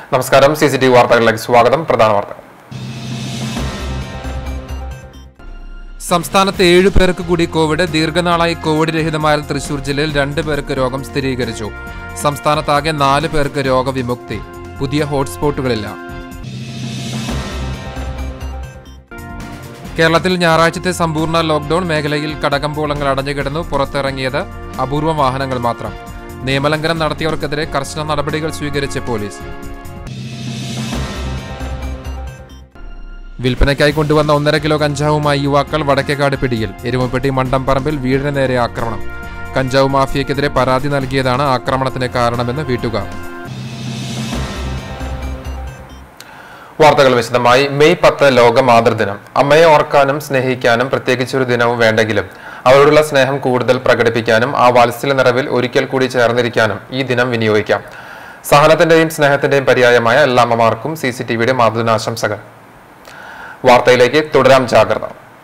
നമസ്കാരം. CCTV വാർത്തകളിലേക്ക് സ്വാഗതം. പ്രധാന വാർത്തകൾ. സംസ്ഥാനത്ത് 7 പേർക്ക് കൂടി കോവിഡ്. ദീർഘനാളായി കോവിഡ് രഹിതമായ തൃശൂർ ജില്ലയിൽ 2 പേർക്ക് രോഗം സ്ഥിരീകരിച്ചു. സംസ്ഥാനത്താകെ 4 പേർക്ക് രോഗവിമുക്തി. പുതിയ ഹോട്ട്സ്പോട്ടുകളില്ല. കേരളത്തിൽ ഞായറാഴ്ചത്തെ സമ്പൂർണ്ണ ലോക്ഡൌൺ. മേഖലയിൽ കടകമ്പോളങ്ങൾ അടഞ്ഞുകിടന്നു. പുറത്തിറങ്ങിയത് അപൂർവം വാഹനങ്ങൾ മാത്രം. നിയമലംഘനം നടത്തിയവർക്കെതിരെ കർശന നടപടികൾ സ്വീകരിച്ച് പോലീസ്. വിൽപ്പനയ്ക്കായി കൊണ്ടുവന്ന 1.5 കിലോ കഞ്ചാവുമായി യുവാക്കൾ വടക്കേക്കാട് പിടിയിൽ. എരുമപ്പെട്ടി മണ്ടംപറമ്പിൽ വീടിന് നേരെ ആക്രമണം. കഞ്ചാവ് മാഫിയക്കെതിരെ പരാതി നൽകിയതാണ് ആക്രമണത്തിന് കാരണമെന്ന് വീട്ടുകാർ. വാർത്തകൾ വിശദമായി. മെയ് 10 ലോക മാതൃദിനം. അമ്മയെ ഓർക്കാനും സ്നേഹിക്കാനും പ്രത്യേകിച്ചൊരു ദിനവും വേണ്ടെങ്കിലും അവരോടുള്ള സ്നേഹം കൂടുതൽ പ്രകടിപ്പിക്കാനും ആ വാത്സല്യ നിറവിൽ ഒരിക്കൽ കൂടി ചേർന്നിരിക്കാനും ഈ ദിനം വിനിയോഗിക്കാം. സഹനത്തിന്റെയും സ്നേഹത്തിന്റെയും പര്യായമായ എല്ലാ അമ്മമാർക്കും CCTVയുടെ മാതൃദിനാശംസകൾ. വാർത്തയിലേക്ക് തുടരാം. ജാഗ്രത.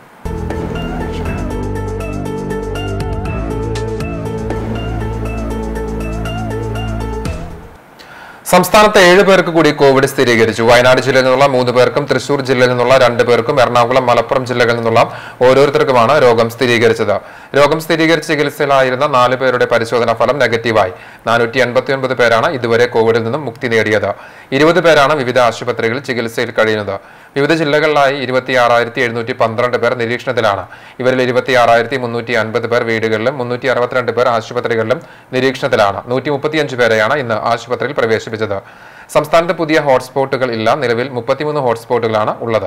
സംസ്ഥാനത്ത് 7 പേർക്ക് കൂടി കോവിഡ് സ്ഥിരീകരിച്ചു. വയനാട് ജില്ലയിൽ നിന്നുള്ള 3 പേർക്കും തൃശൂർ ജില്ലയിൽ നിന്നുള്ള 2 പേർക്കും എറണാകുളം, മലപ്പുറം ജില്ലകളിൽ നിന്നുള്ള ഓരോരുത്തർക്കുമാണ് രോഗം സ്ഥിരീകരിച്ചത്. രോഗം സ്ഥിരീകരിച്ച് ചികിത്സയിലായിരുന്ന 4 പേരുടെ പരിശോധനാ ഫലം നെഗറ്റീവായി. 489 പേരാണ് ഇതുവരെ കോവിഡിൽ നിന്നും മുക്തി നേടിയത്. 20 പേരാണ് വിവിധ ആശുപത്രികളിൽ ചികിത്സയിൽ കഴിയുന്നത്. വിവിധ ജില്ലകളിലായി 26,712 പേർ നിരീക്ഷണത്തിലാണ്. ഇവരിൽ 26,350 പേർ വീടുകളിലും 362 പേർ ആശുപത്രികളിലും നിരീക്ഷണത്തിലാണ്. 135 പേരെയാണ് ഇന്ന് ആശുപത്രിയിൽ പ്രവേശിപ്പിച്ചത്. സംസ്ഥാനത്ത് പുതിയ ഹോട്ട്സ്പോട്ടുകൾ ഇല്ല. നിലവിൽ 33 ഹോട്ട്സ്പോട്ടുകളാണ് ഉള്ളത്.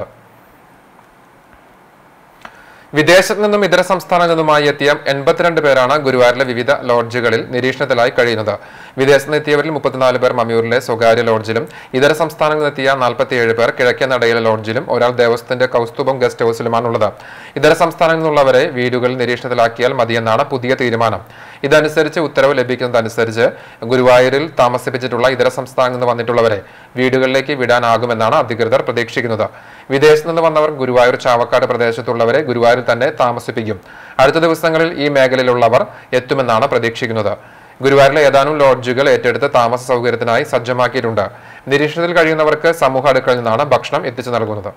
വിദേശത്ത് നിന്നും ഇതര സംസ്ഥാനങ്ങളിൽ നിന്നുമായി എത്തിയ 82 പേരാണ് ഗുരുവായൂരിലെ വിവിധ ലോഡ്ജുകളിൽ നിരീക്ഷണത്തിലായി കഴിയുന്നത്. വിദേശത്ത് നിന്നെത്തിയവരിൽ 34 പേർ മമ്മിയൂരിലെ സ്വകാര്യ ലോഡ്ജിലും ഇതര സംസ്ഥാനങ്ങളിൽ നിന്നെത്തിയ 47 പേർ കിഴക്കേനടയിലെ ലോഡ്ജിലും ഒരാൾ ദേവസ്വത്തിന്റെ കൗസ്തുഭം ഗസ്റ്റ് ഹൌസിലുമാണുള്ളത്. ഇതര സംസ്ഥാനങ്ങളിൽ നിന്നുള്ളവരെ വീടുകളിൽ നിരീക്ഷണത്തിലാക്കിയാൽ മതിയെന്നാണ് പുതിയ തീരുമാനം. ഇതനുസരിച്ച് ഉത്തരവ് ലഭിക്കുന്നതനുസരിച്ച് ഗുരുവായൂരിൽ താമസിപ്പിച്ചിട്ടുള്ള ഇതര സംസ്ഥാനങ്ങളിൽ നിന്ന് വന്നിട്ടുള്ളവരെ വീടുകളിലേക്ക് വിടാനാകുമെന്നാണ് അധികൃതർ പ്രതീക്ഷിക്കുന്നത്. വിദേശത്ത് നിന്ന് വന്നവർ ഗുരുവായൂർ ചാവക്കാട് പ്രദേശത്തുള്ളവരെ ഗുരുവായൂരിൽ തന്നെ താമസിപ്പിക്കും. അടുത്ത ദിവസങ്ങളിൽ ഈ മേഖലയിലുള്ളവർ എത്തുമെന്നാണ് പ്രതീക്ഷിക്കുന്നത്. ഗുരുവായൂരിലെ ഏതാനും ലോഡ്ജുകൾ ഏറ്റെടുത്ത് താമസ സൗകര്യത്തിനായി സജ്ജമാക്കിയിട്ടുണ്ട്. നിരീക്ഷണത്തിൽ കഴിയുന്നവർക്ക് സമൂഹ അടുക്കളയിൽ നിന്നാണ് ഭക്ഷണം എത്തിച്ചു നൽകുന്നത്.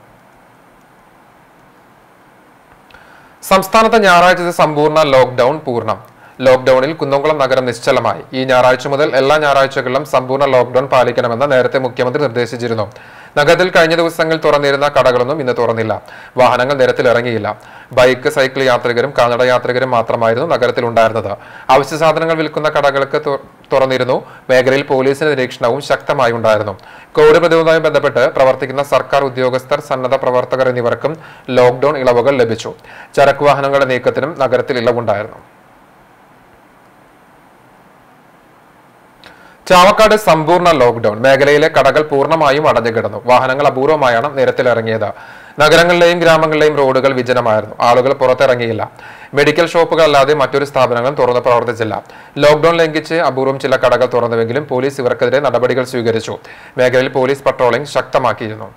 സംസ്ഥാനത്ത് ഞായറാഴ്ചത്തെ സമ്പൂർണ്ണ ലോക്ഡൌൺ പൂർണ്ണം. ലോക്ഡൌണിൽ കുന്നംകുളം നഗരം നിശ്ചലമായി. ഈ ഞായറാഴ്ച മുതൽ എല്ലാ ഞായറാഴ്ചകളിലും സമ്പൂർണ്ണ ലോക്ഡൌൺ പാലിക്കണമെന്ന് നേരത്തെ മുഖ്യമന്ത്രി നിർദ്ദേശിച്ചിരുന്നു. നഗരത്തിൽ കഴിഞ്ഞ ദിവസങ്ങളിൽ തുറന്നിരുന്ന കടകളൊന്നും ഇന്ന് തുറന്നില്ല. വാഹനങ്ങൾ നിരത്തിലിറങ്ങിയില്ല. ബൈക്ക്, സൈക്കിൾ യാത്രികരും കാൽനട യാത്രികരും മാത്രമായിരുന്നു നഗരത്തിൽ ഉണ്ടായിരുന്നത്. അവശ്യ സാധനങ്ങൾ വിൽക്കുന്ന കടകൾക്ക് തുറന്നിരുന്നു. മേഖലയിൽ പോലീസിന്റെ നിരീക്ഷണവും ശക്തമായി ഉണ്ടായിരുന്നു. കോവിഡ് പ്രതിരോധവുമായി ബന്ധപ്പെട്ട് പ്രവർത്തിക്കുന്ന സർക്കാർ ഉദ്യോഗസ്ഥർ, സന്നദ്ധ പ്രവർത്തകർ എന്നിവർക്കും ലോക്ഡൌൺ ഇളവുകൾ ലഭിച്ചു. ചരക്ക് വാഹനങ്ങളുടെ നീക്കത്തിനും നഗരത്തിൽ ഇളവുണ്ടായിരുന്നു. ചാവക്കാട് സമ്പൂർണ്ണ ലോക്ഡൌൺ. മേഖലയിലെ കടകൾ പൂർണ്ണമായും അടഞ്ഞുകിടന്നു. വാഹനങ്ങൾ അപൂർവമായാണ് നിരത്തിലിറങ്ങിയത്. നഗരങ്ങളിലെയും ഗ്രാമങ്ങളിലെയും റോഡുകൾ വിജനമായിരുന്നു. ആളുകൾ പുറത്തിറങ്ങിയില്ല. മെഡിക്കൽ ഷോപ്പുകൾ അല്ലാതെ മറ്റൊരു സ്ഥാപനങ്ങളും തുറന്നു പ്രവർത്തിച്ചില്ല. ലോക്ഡൌൺ ലംഘിച്ച് അപൂർവം ചില കടകൾ തുറന്നുവെങ്കിലും പോലീസ് ഇവർക്കെതിരെ നടപടികൾ സ്വീകരിച്ചു. മേഖലയിൽ പോലീസ് പട്രോളിംഗ് ശക്തമാക്കിയിരുന്നു.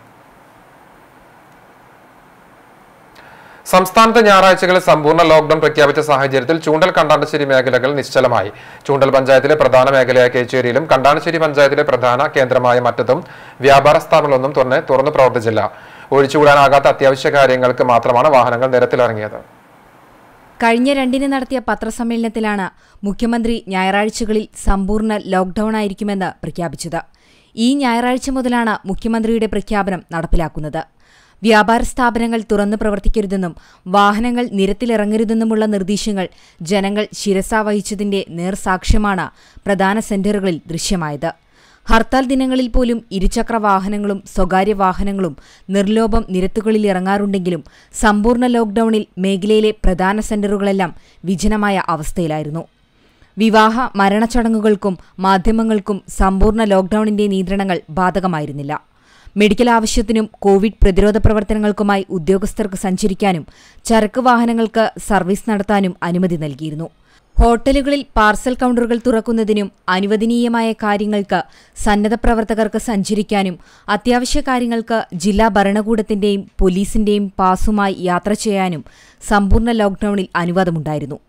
സംസ്ഥാനത്ത് ഞായറാഴ്ചകളിൽ സമ്പൂർണ്ണ ലോക്ഡൌൺ പ്രഖ്യാപിച്ച സാഹചര്യത്തിൽ ചൂണ്ടൽ, കണ്ടാണശ്ശേരി മേഖലകൾ നിശ്ചലമായി. ചൂണ്ടൽ പഞ്ചായത്തിലെ പ്രധാന മേഖലയായ കേച്ചേരിയിലും കണ്ടാണശ്ശേരി പഞ്ചായത്തിലെ പ്രധാന കേന്ദ്രമായ മറ്റത്തും വ്യാപാര സ്ഥാപനങ്ങളൊന്നും തുറന്നു പ്രവർത്തിച്ചില്ല. ഒഴിച്ചുകൂടാനാകാത്ത അത്യാവശ്യ കാര്യങ്ങൾക്ക് മാത്രമാണ് വാഹനങ്ങൾ നിരത്തിലിറങ്ങിയത്. കഴിഞ്ഞ 2-ന് നടത്തിയ പത്രസമ്മേളനത്തിലാണ് മുഖ്യമന്ത്രി ഞായറാഴ്ചകളിൽ സമ്പൂർണ്ണ ലോക്ഡൌൺ ആയിരിക്കുമെന്ന് പ്രഖ്യാപിച്ചത്. ഈ ഞായറാഴ്ച മുതലാണ് മുഖ്യമന്ത്രിയുടെ പ്രഖ്യാപനം നടപ്പിലാക്കുന്നത്. വ്യാപാര സ്ഥാപനങ്ങൾ തുറന്നു പ്രവർത്തിക്കരുതെന്നും വാഹനങ്ങൾ നിരത്തിലിറങ്ങരുതെന്നുമുള്ള നിർദ്ദേശങ്ങൾ ജനങ്ങൾ ശിരസാ വഹിച്ചതിന്റെ നേർസാക്ഷ്യമാണ് പ്രധാന സെന്ററുകളിൽ ദൃശ്യമായത്. ഹർത്താൽ ദിനങ്ങളിൽ പോലും ഇരുചക്ര വാഹനങ്ങളും സ്വകാര്യ വാഹനങ്ങളും നിർലോഭം നിരത്തുകളിൽ ഇറങ്ങാറുണ്ടെങ്കിലും സമ്പൂർണ്ണ ലോക്ഡൌണിൽ മേഖലയിലെ പ്രധാന സെന്ററുകളെല്ലാം വിജനമായ അവസ്ഥയിലായിരുന്നു. വിവാഹ, മരണച്ചടങ്ങുകൾക്കും മാധ്യമങ്ങൾക്കും സമ്പൂർണ്ണ ലോക്ഡൌണിന്റെ നിയന്ത്രണങ്ങൾ ബാധകമായിരുന്നില്ല. മെഡിക്കൽ ആവശ്യത്തിനും കോവിഡ് പ്രതിരോധ പ്രവർത്തനങ്ങൾക്കുമായി ഉദ്യോഗസ്ഥർക്ക് സഞ്ചരിക്കാനും ചരക്ക് വാഹനങ്ങൾക്ക് സർവീസ് നടത്താനും അനുമതി നൽകിയിരുന്നു. ഹോട്ടലുകളിൽ പാർസൽ കൗണ്ടറുകൾ തുറക്കുന്നതിനും അനുവദനീയമായ കാര്യങ്ങൾക്ക് സന്നദ്ധപ്രവർത്തകർക്ക് സഞ്ചരിക്കാനും അത്യാവശ്യ കാര്യങ്ങൾക്ക് ജില്ലാ ഭരണകൂടത്തിന്റെയും പോലീസിന്റെയും പാസുമായി യാത്ര ചെയ്യാനും സമ്പൂർണ്ണ ലോക്ഡൌണിൽ അനുവാദമുണ്ടായിരുന്നു.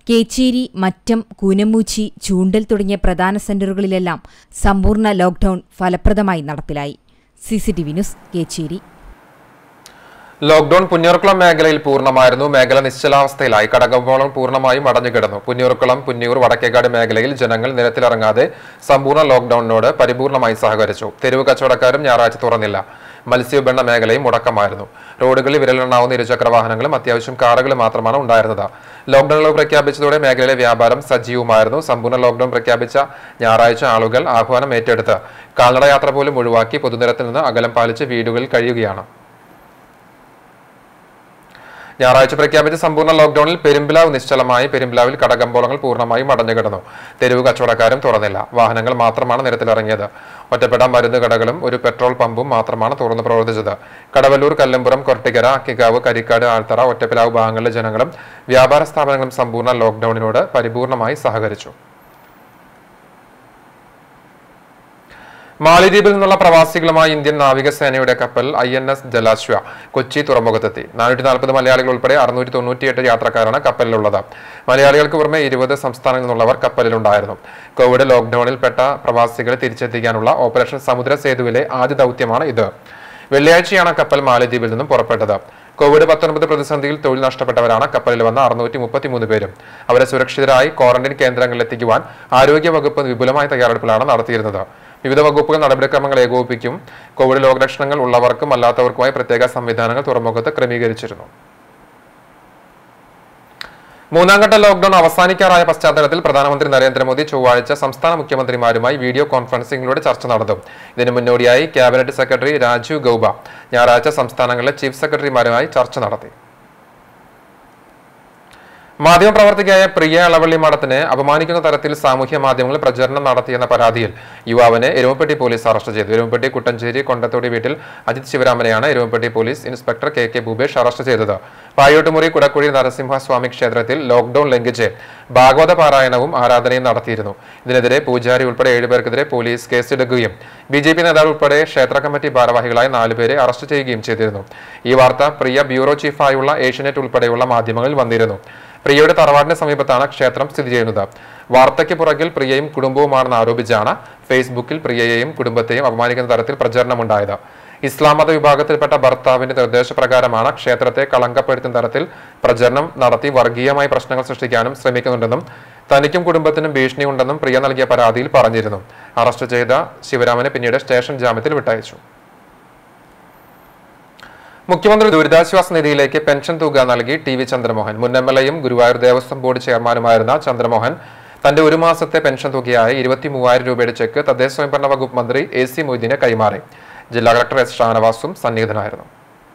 കേച്ചേരി, മറ്റം, കൂനമൂച്ചി, ചൂണ്ടൽ തുടങ്ങിയ പ്രധാന സെന്ററുകളിലെല്ലാം സമ്പൂർണ്ണ ലോക്ഡൌൺ ഫലപ്രദമായി നടപ്പിലായി. CCTV news, Kecheri. Lockdown Punnurkulam മേഖലയിൽ പൂർണ്ണമായിരുന്നു. മേഖല നിശ്ചലാവസ്ഥയിലായി. കടകമ്പോളം പൂർണ്ണമായും അടഞ്ഞുകിടന്നു. പുന്നൂർക്കുളം, പുന്നൂർ, വടക്കേക്കാട് മേഖലയിൽ ജനങ്ങൾ നിരത്തിലിറങ്ങാതെ സമ്പൂർണ്ണ ലോക്ഡൌണിനോട് പരിപൂർണമായി സഹകരിച്ചു. തെരുവ് കച്ചവടക്കാരും ഞായറാഴ്ച തുറന്നില്ല. മത്സ്യബന്ധന മേഖലയും മുടക്കമായിരുന്നു. റോഡുകളിൽ വിരലെണ്ണാവുന്ന ഇരുചക്ര വാഹനങ്ങളും അത്യാവശ്യം കാറുകളും മാത്രമാണ് ഉണ്ടായിരുന്നത്. ലോക്ഡൌൺ പ്രഖ്യാപിച്ചതോടെ മേഖലയിലെ വ്യാപാരം സജീവമായിരുന്നു. സമ്പൂർണ്ണ ലോക്ഡൌൺ പ്രഖ്യാപിച്ച ഞായറാഴ്ച ആളുകൾ ആഹ്വാനം ഏറ്റെടുത്ത് കാൽനടയാത്ര പോലും ഒഴിവാക്കി പൊതുനിരത്തിൽ നിന്ന് അകലം പാലിച്ച് വീടുകളിൽ കഴിയുകയാണ്. ഞായറാഴ്ച പ്രഖ്യാപിച്ച സമ്പൂർണ്ണ ലോക്ഡൌണിൽ പെരുമ്പിലാവ് നിശ്ചലമായി. പെരുമ്പിലാവിൽ കടകമ്പോളങ്ങൾ പൂർണ്ണമായും അടഞ്ഞുകിടന്നു. തെരുവ് കച്ചവടക്കാരും തുറന്നില്ല. വാഹനങ്ങൾ മാത്രമാണ് നിരത്തിലിറങ്ങിയത്. ഒറ്റപ്പെട്ട മരുന്ന് കടകളും ഒരു പെട്രോൾ പമ്പും മാത്രമാണ് തുറന്നു പ്രവർത്തിച്ചത്. കടവല്ലൂർ, കല്ലമ്പുറം, കൊരട്ടിക്കര, അക്കിക്കാവ്, കരിക്കാട്, ആൽത്തറ, ഒറ്റപ്പിലാവ് ഭാഗങ്ങളിലെ ജനങ്ങളും വ്യാപാര സ്ഥാപനങ്ങളും സമ്പൂർണ്ണ ലോക്ഡൌണിനോട് പരിപൂർണമായി സഹകരിച്ചു. മാലിദ്വീപിൽ നിന്നുള്ള പ്രവാസികളുമായി ഇന്ത്യൻ നാവികസേനയുടെ കപ്പൽ INS ജലാശ്വ കൊച്ചി തുറമുഖത്തെത്തി. 440 മലയാളികൾ ഉൾപ്പെടെ 698 യാത്രക്കാരാണ് കപ്പലിലുള്ളത്. മലയാളികൾക്ക് പുറമെ 20 സംസ്ഥാനങ്ങളിൽ നിന്നുള്ളവർ കപ്പലിലുണ്ടായിരുന്നു. കോവിഡ് ലോക്ഡൌണിൽപ്പെട്ട പ്രവാസികളെ തിരിച്ചെത്തിക്കാനുള്ള ഓപ്പറേഷൻ സമുദ്ര സേതുവിലെ ആദ്യ ദൌത്യമാണ് ഇത്. വെള്ളിയാഴ്ചയാണ് കപ്പൽ മാലിദ്വീപിൽ നിന്നും പുറപ്പെട്ടത്. COVID-19 പ്രതിസന്ധിയിൽ തൊഴിൽ നഷ്ടപ്പെട്ടവരാണ് കപ്പലിൽ വന്ന 633 പേരും. അവരെ സുരക്ഷിതരായി ക്വാറന്റൈൻ കേന്ദ്രങ്ങളിൽ എത്തിക്കുവാൻ ആരോഗ്യ വകുപ്പ് വിപുലമായ തയ്യാറെടുപ്പിലാണ് നടത്തിയിരുന്നത്. വിവിധ വകുപ്പുകൾ നടപടിക്രമങ്ങൾ ഏകോപിപ്പിക്കും. കോവിഡ് രോഗലക്ഷണങ്ങൾ ഉള്ളവർക്കും അല്ലാത്തവർക്കുമായി പ്രത്യേക സംവിധാനങ്ങൾ തുറമുഖത്ത് ക്രമീകരിച്ചിരുന്നു. മൂന്നാംഘട്ട ലോക്ഡൌൺ അവസാനിക്കാറായ പശ്ചാത്തലത്തിൽ പ്രധാനമന്ത്രി നരേന്ദ്രമോദി ചൊവ്വാഴ്ച സംസ്ഥാന മുഖ്യമന്ത്രിമാരുമായി വീഡിയോ കോൺഫറൻസിംഗിലൂടെ ചർച്ച നടത്തും. ഇതിനു മുന്നോടിയായി ക്യാബിനറ്റ് സെക്രട്ടറി രാജീവ് ഗൌബ ഞായറാഴ്ച സംസ്ഥാനങ്ങളിലെ ചീഫ് സെക്രട്ടറിമാരുമായി ചർച്ച നടത്തി. മാധ്യമപ്രവർത്തകയായ പ്രിയ അളവള്ളി മഠത്തിനെ അപമാനിക്കുന്ന തരത്തിൽ സാമൂഹ്യ മാധ്യമങ്ങളിൽ പ്രചരണം നടത്തിയെന്ന പരാതിയിൽ യുവാവിനെ എരുമപ്പെട്ടി പോലീസ് അറസ്റ്റ് ചെയ്തു. എരുമപ്പെട്ടി കുട്ടഞ്ചേരി കൊണ്ടത്തോടി വീട്ടിൽ അജിത് ശിവരാമനെയാണ് Erumapetty police inspector KK Bhupesh arrest ചെയ്തത്. പായോട്ടുമുറി കുടക്കുഴി നരസിംഹസ്വാമി ക്ഷേത്രത്തിൽ ലോക്ഡൌൺ ലംഘിച്ച് ഭാഗവത പാരായണവും ആരാധനയും നടത്തിയിരുന്നു. ഇതിനെതിരെ പൂജാരി ഉൾപ്പെടെ 7 പേർക്കെതിരെ പോലീസ് കേസെടുക്കുകയും BJP നേതാവ് ഉൾപ്പെടെ ക്ഷേത്ര കമ്മിറ്റി ഭാരവാഹികളായ 4 പേരെ അറസ്റ്റ് ചെയ്യുകയും ചെയ്തിരുന്നു. ഈ വാർത്ത പ്രിയ ബ്യൂറോ ചീഫായുള്ള ഏഷ്യനെറ്റ് ഉൾപ്പെടെയുള്ള മാധ്യമങ്ങളിൽ വന്നിരുന്നു. പ്രിയയുടെ തറവാടിന് സമീപത്താണ് ക്ഷേത്രം സ്ഥിതി ചെയ്യുന്നത്. വാർത്തയ്ക്ക് പുറകിൽ പ്രിയയും കുടുംബവുമാണെന്ന് ആരോപിച്ചാണ് ഫേസ്ബുക്കിൽ പ്രിയയെയും കുടുംബത്തെയും അപമാനിക്കുന്ന തരത്തിൽ പ്രചരണമുണ്ടായത്. ഇസ്ലാം മത വിഭാഗത്തിൽപ്പെട്ട ഭർത്താവിന്റെ നിർദ്ദേശപ്രകാരമാണ് ക്ഷേത്രത്തെ കളങ്കപ്പെടുത്തുന്ന തരത്തിൽ പ്രചരണം നടത്തി വർഗീയമായി പ്രശ്നങ്ങൾ സൃഷ്ടിക്കാനും ശ്രമിക്കുന്നുണ്ടെന്നും തനിക്കും കുടുംബത്തിനും ഭീഷണിയുണ്ടെന്നും പ്രിയ നൽകിയ പരാതിയിൽ പറഞ്ഞിരുന്നു. അറസ്റ്റ് ചെയ്ത ശിവരാമനെ പിന്നീട് സ്റ്റേഷൻ ജാമ്യത്തിൽ വിട്ടയച്ചു. മുഖ്യമന്ത്രി ദുരിതാശ്വാസ നിധിയിലേക്ക് പെൻഷൻ തുക നൽകി TV ചന്ദ്രമോഹൻ. മുൻ MLAയും ഗുരുവായൂർ ദേവസ്വം ബോർഡ് ചെയർമാനുമായിരുന്ന ചന്ദ്രമോഹൻ തന്റെ ഒരു മാസത്തെ പെൻഷൻ തുകയായ 23,000 രൂപയുടെ ചെക്ക് തദ്ദേശ സ്വയംഭരണ വകുപ്പ് മന്ത്രി AC മൊയ്തീനെ കൈമാറി. ജില്ലാ കളക്ടർ S ഷാനവാസും സന്നിഹിതനായിരുന്നു.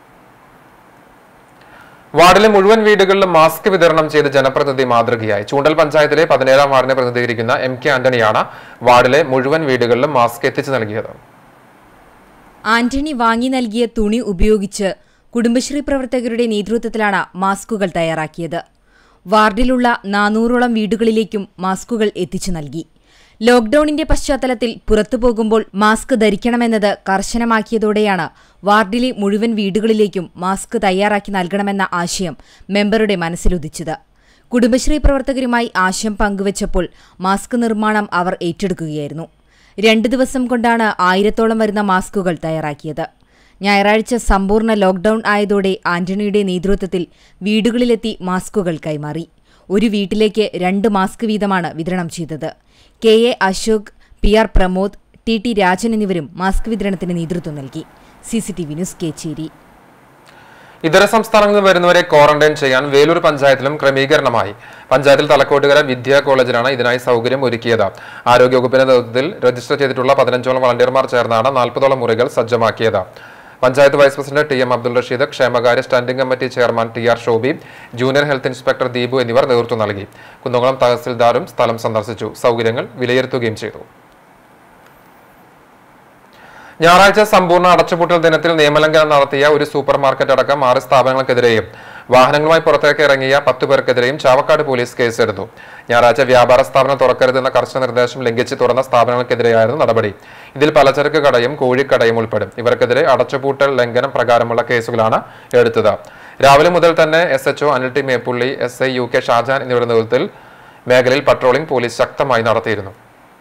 വാർഡിലെ മുഴുവൻ വീടുകളിലും മാസ്ക് വിതരണം ചെയ്ത് ജനപ്രതിനിധി മാതൃകയായി. ചൂണ്ടൽ പഞ്ചായത്തിലെ 17ാം വാർഡിനെ പ്രതിനിധീകരിക്കുന്ന MK ആന്റണിയാണ് വാർഡിലെ മുഴുവൻ വീടുകളിലും മാസ്ക് എത്തിച്ചു നൽകിയത്. ആന്റണി വാങ്ങി നൽകിയ തുണി ഉപയോഗിച്ച് കുടുംബശ്രീ പ്രവർത്തകരുടെ നേതൃത്വത്തിലാണ് മാസ്കുകൾ തയ്യാറാക്കിയത്. വാർഡിലുള്ള 400ഓളം വീടുകളിലേക്കും മാസ്കുകൾ എത്തിച്ചു നൽകി. ലോക്ഡൌണിന്റെ പശ്ചാത്തലത്തിൽ പുറത്തുപോകുമ്പോൾ മാസ്ക് ധരിക്കണമെന്നത് കർശനമാക്കിയതോടെയാണ് വാർഡിലെ മുഴുവൻ വീടുകളിലേക്കും മാസ്ക് തയ്യാറാക്കി നൽകണമെന്ന ആശയം മെമ്പറുടെ മനസ്സിലുദിച്ചത്. കുടുംബശ്രീ പ്രവർത്തകരുമായി ആശയം പങ്കുവച്ചപ്പോൾ മാസ്ക് നിർമ്മാണം അവർ ഏറ്റെടുക്കുകയായിരുന്നു. 2 ദിവസം കൊണ്ടാണ് 1000ഓളം വരുന്ന മാസ്കുകൾ തയ്യാറാക്കിയത്. ഞായറാഴ്ച സമ്പൂർണ്ണ ലോക്ഡൌൺ ആയതോടെ ആന്റണിയുടെ നേതൃത്വത്തിൽ വീടുകളിലെത്തി മാസ്കുകൾ കൈമാറി. ഒരു വീട്ടിലേക്ക് 2 മാസ്ക് വീതമാണ് വിതരണം ചെയ്തത്. KA Ashok, PR Pramod, TT Rajan എന്നിവരും മാസ്ക് വിതരണത്തിന് നേതൃത്വം നൽകി. CCTV news, Kecheri. ഇതര സംസ്ഥാനങ്ങളിൽ നിന്ന് വരുന്നവരെ ക്വാറന്റൈൻ ചെയ്യാൻ വേലൂർ പഞ്ചായത്തിലും ക്രമീകരണമായി. പഞ്ചായത്തിൽ തലക്കോട്ടുകര വിദ്യാ കോളേജിലാണ് ഇതിനായി സൗകര്യം ഒരുക്കിയത്. ആരോഗ്യവകുപ്പിന്റെ നേതൃത്വത്തിൽ രജിസ്റ്റർ ചെയ്തിട്ടുള്ള 15ഓളം വളണ്ടിയർമാർ ചേർന്നാണ് 40ഓളം മുറികൾ സജ്ജമാക്കിയത്. Panchayat vice president TM Abdul Rasheed, ക്ഷേമകാര്യ standing committee chairman TR Shobi, junior health inspector Deepu എന്നിവർ നേതൃത്വം നൽകി. കുന്നംകുളം തഹസിൽദാരും സ്ഥലം സന്ദർശിച്ചു. സൗകര്യങ്ങൾ വിലയിരുത്തുകയും ചെയ്തു. ഞായറാഴ്ച സമ്പൂർണ്ണ അടച്ചുപൂട്ടൽ ദിനത്തിൽ നിയമലംഘനം നടത്തിയ ഒരു സൂപ്പർ മാർക്കറ്റ് അടക്കം 6 സ്ഥാപനങ്ങൾക്കെതിരെയും വാഹനങ്ങളുമായി പുറത്തേക്ക് ഇറങ്ങിയ 10 പേർക്കെതിരെയും ചാവക്കാട് പോലീസ് കേസെടുത്തു. ഞായറാഴ്ച വ്യാപാര സ്ഥാപനം തുറക്കരുതെന്ന കർശന നിർദ്ദേശം ലംഘിച്ച് തുറന്ന സ്ഥാപനങ്ങൾക്കെതിരെയായിരുന്നു നടപടി. ഇതിൽ പലചരക്ക് കടയും കോഴിക്കടയും ഉൾപ്പെടും. ഇവർക്കെതിരെ അടച്ചുപൂട്ടൽ ലംഘനം പ്രകാരമുള്ള കേസുകളാണ് എടുത്തത്. രാവിലെ മുതൽ തന്നെ SHO Anil T Meppully, SI UK Shajan എന്നിവരുടെ നേതൃത്വത്തിൽ മേഖലയിൽ പട്രോളിംഗ് പോലീസ് ശക്തമായി നടത്തിയിരുന്നു.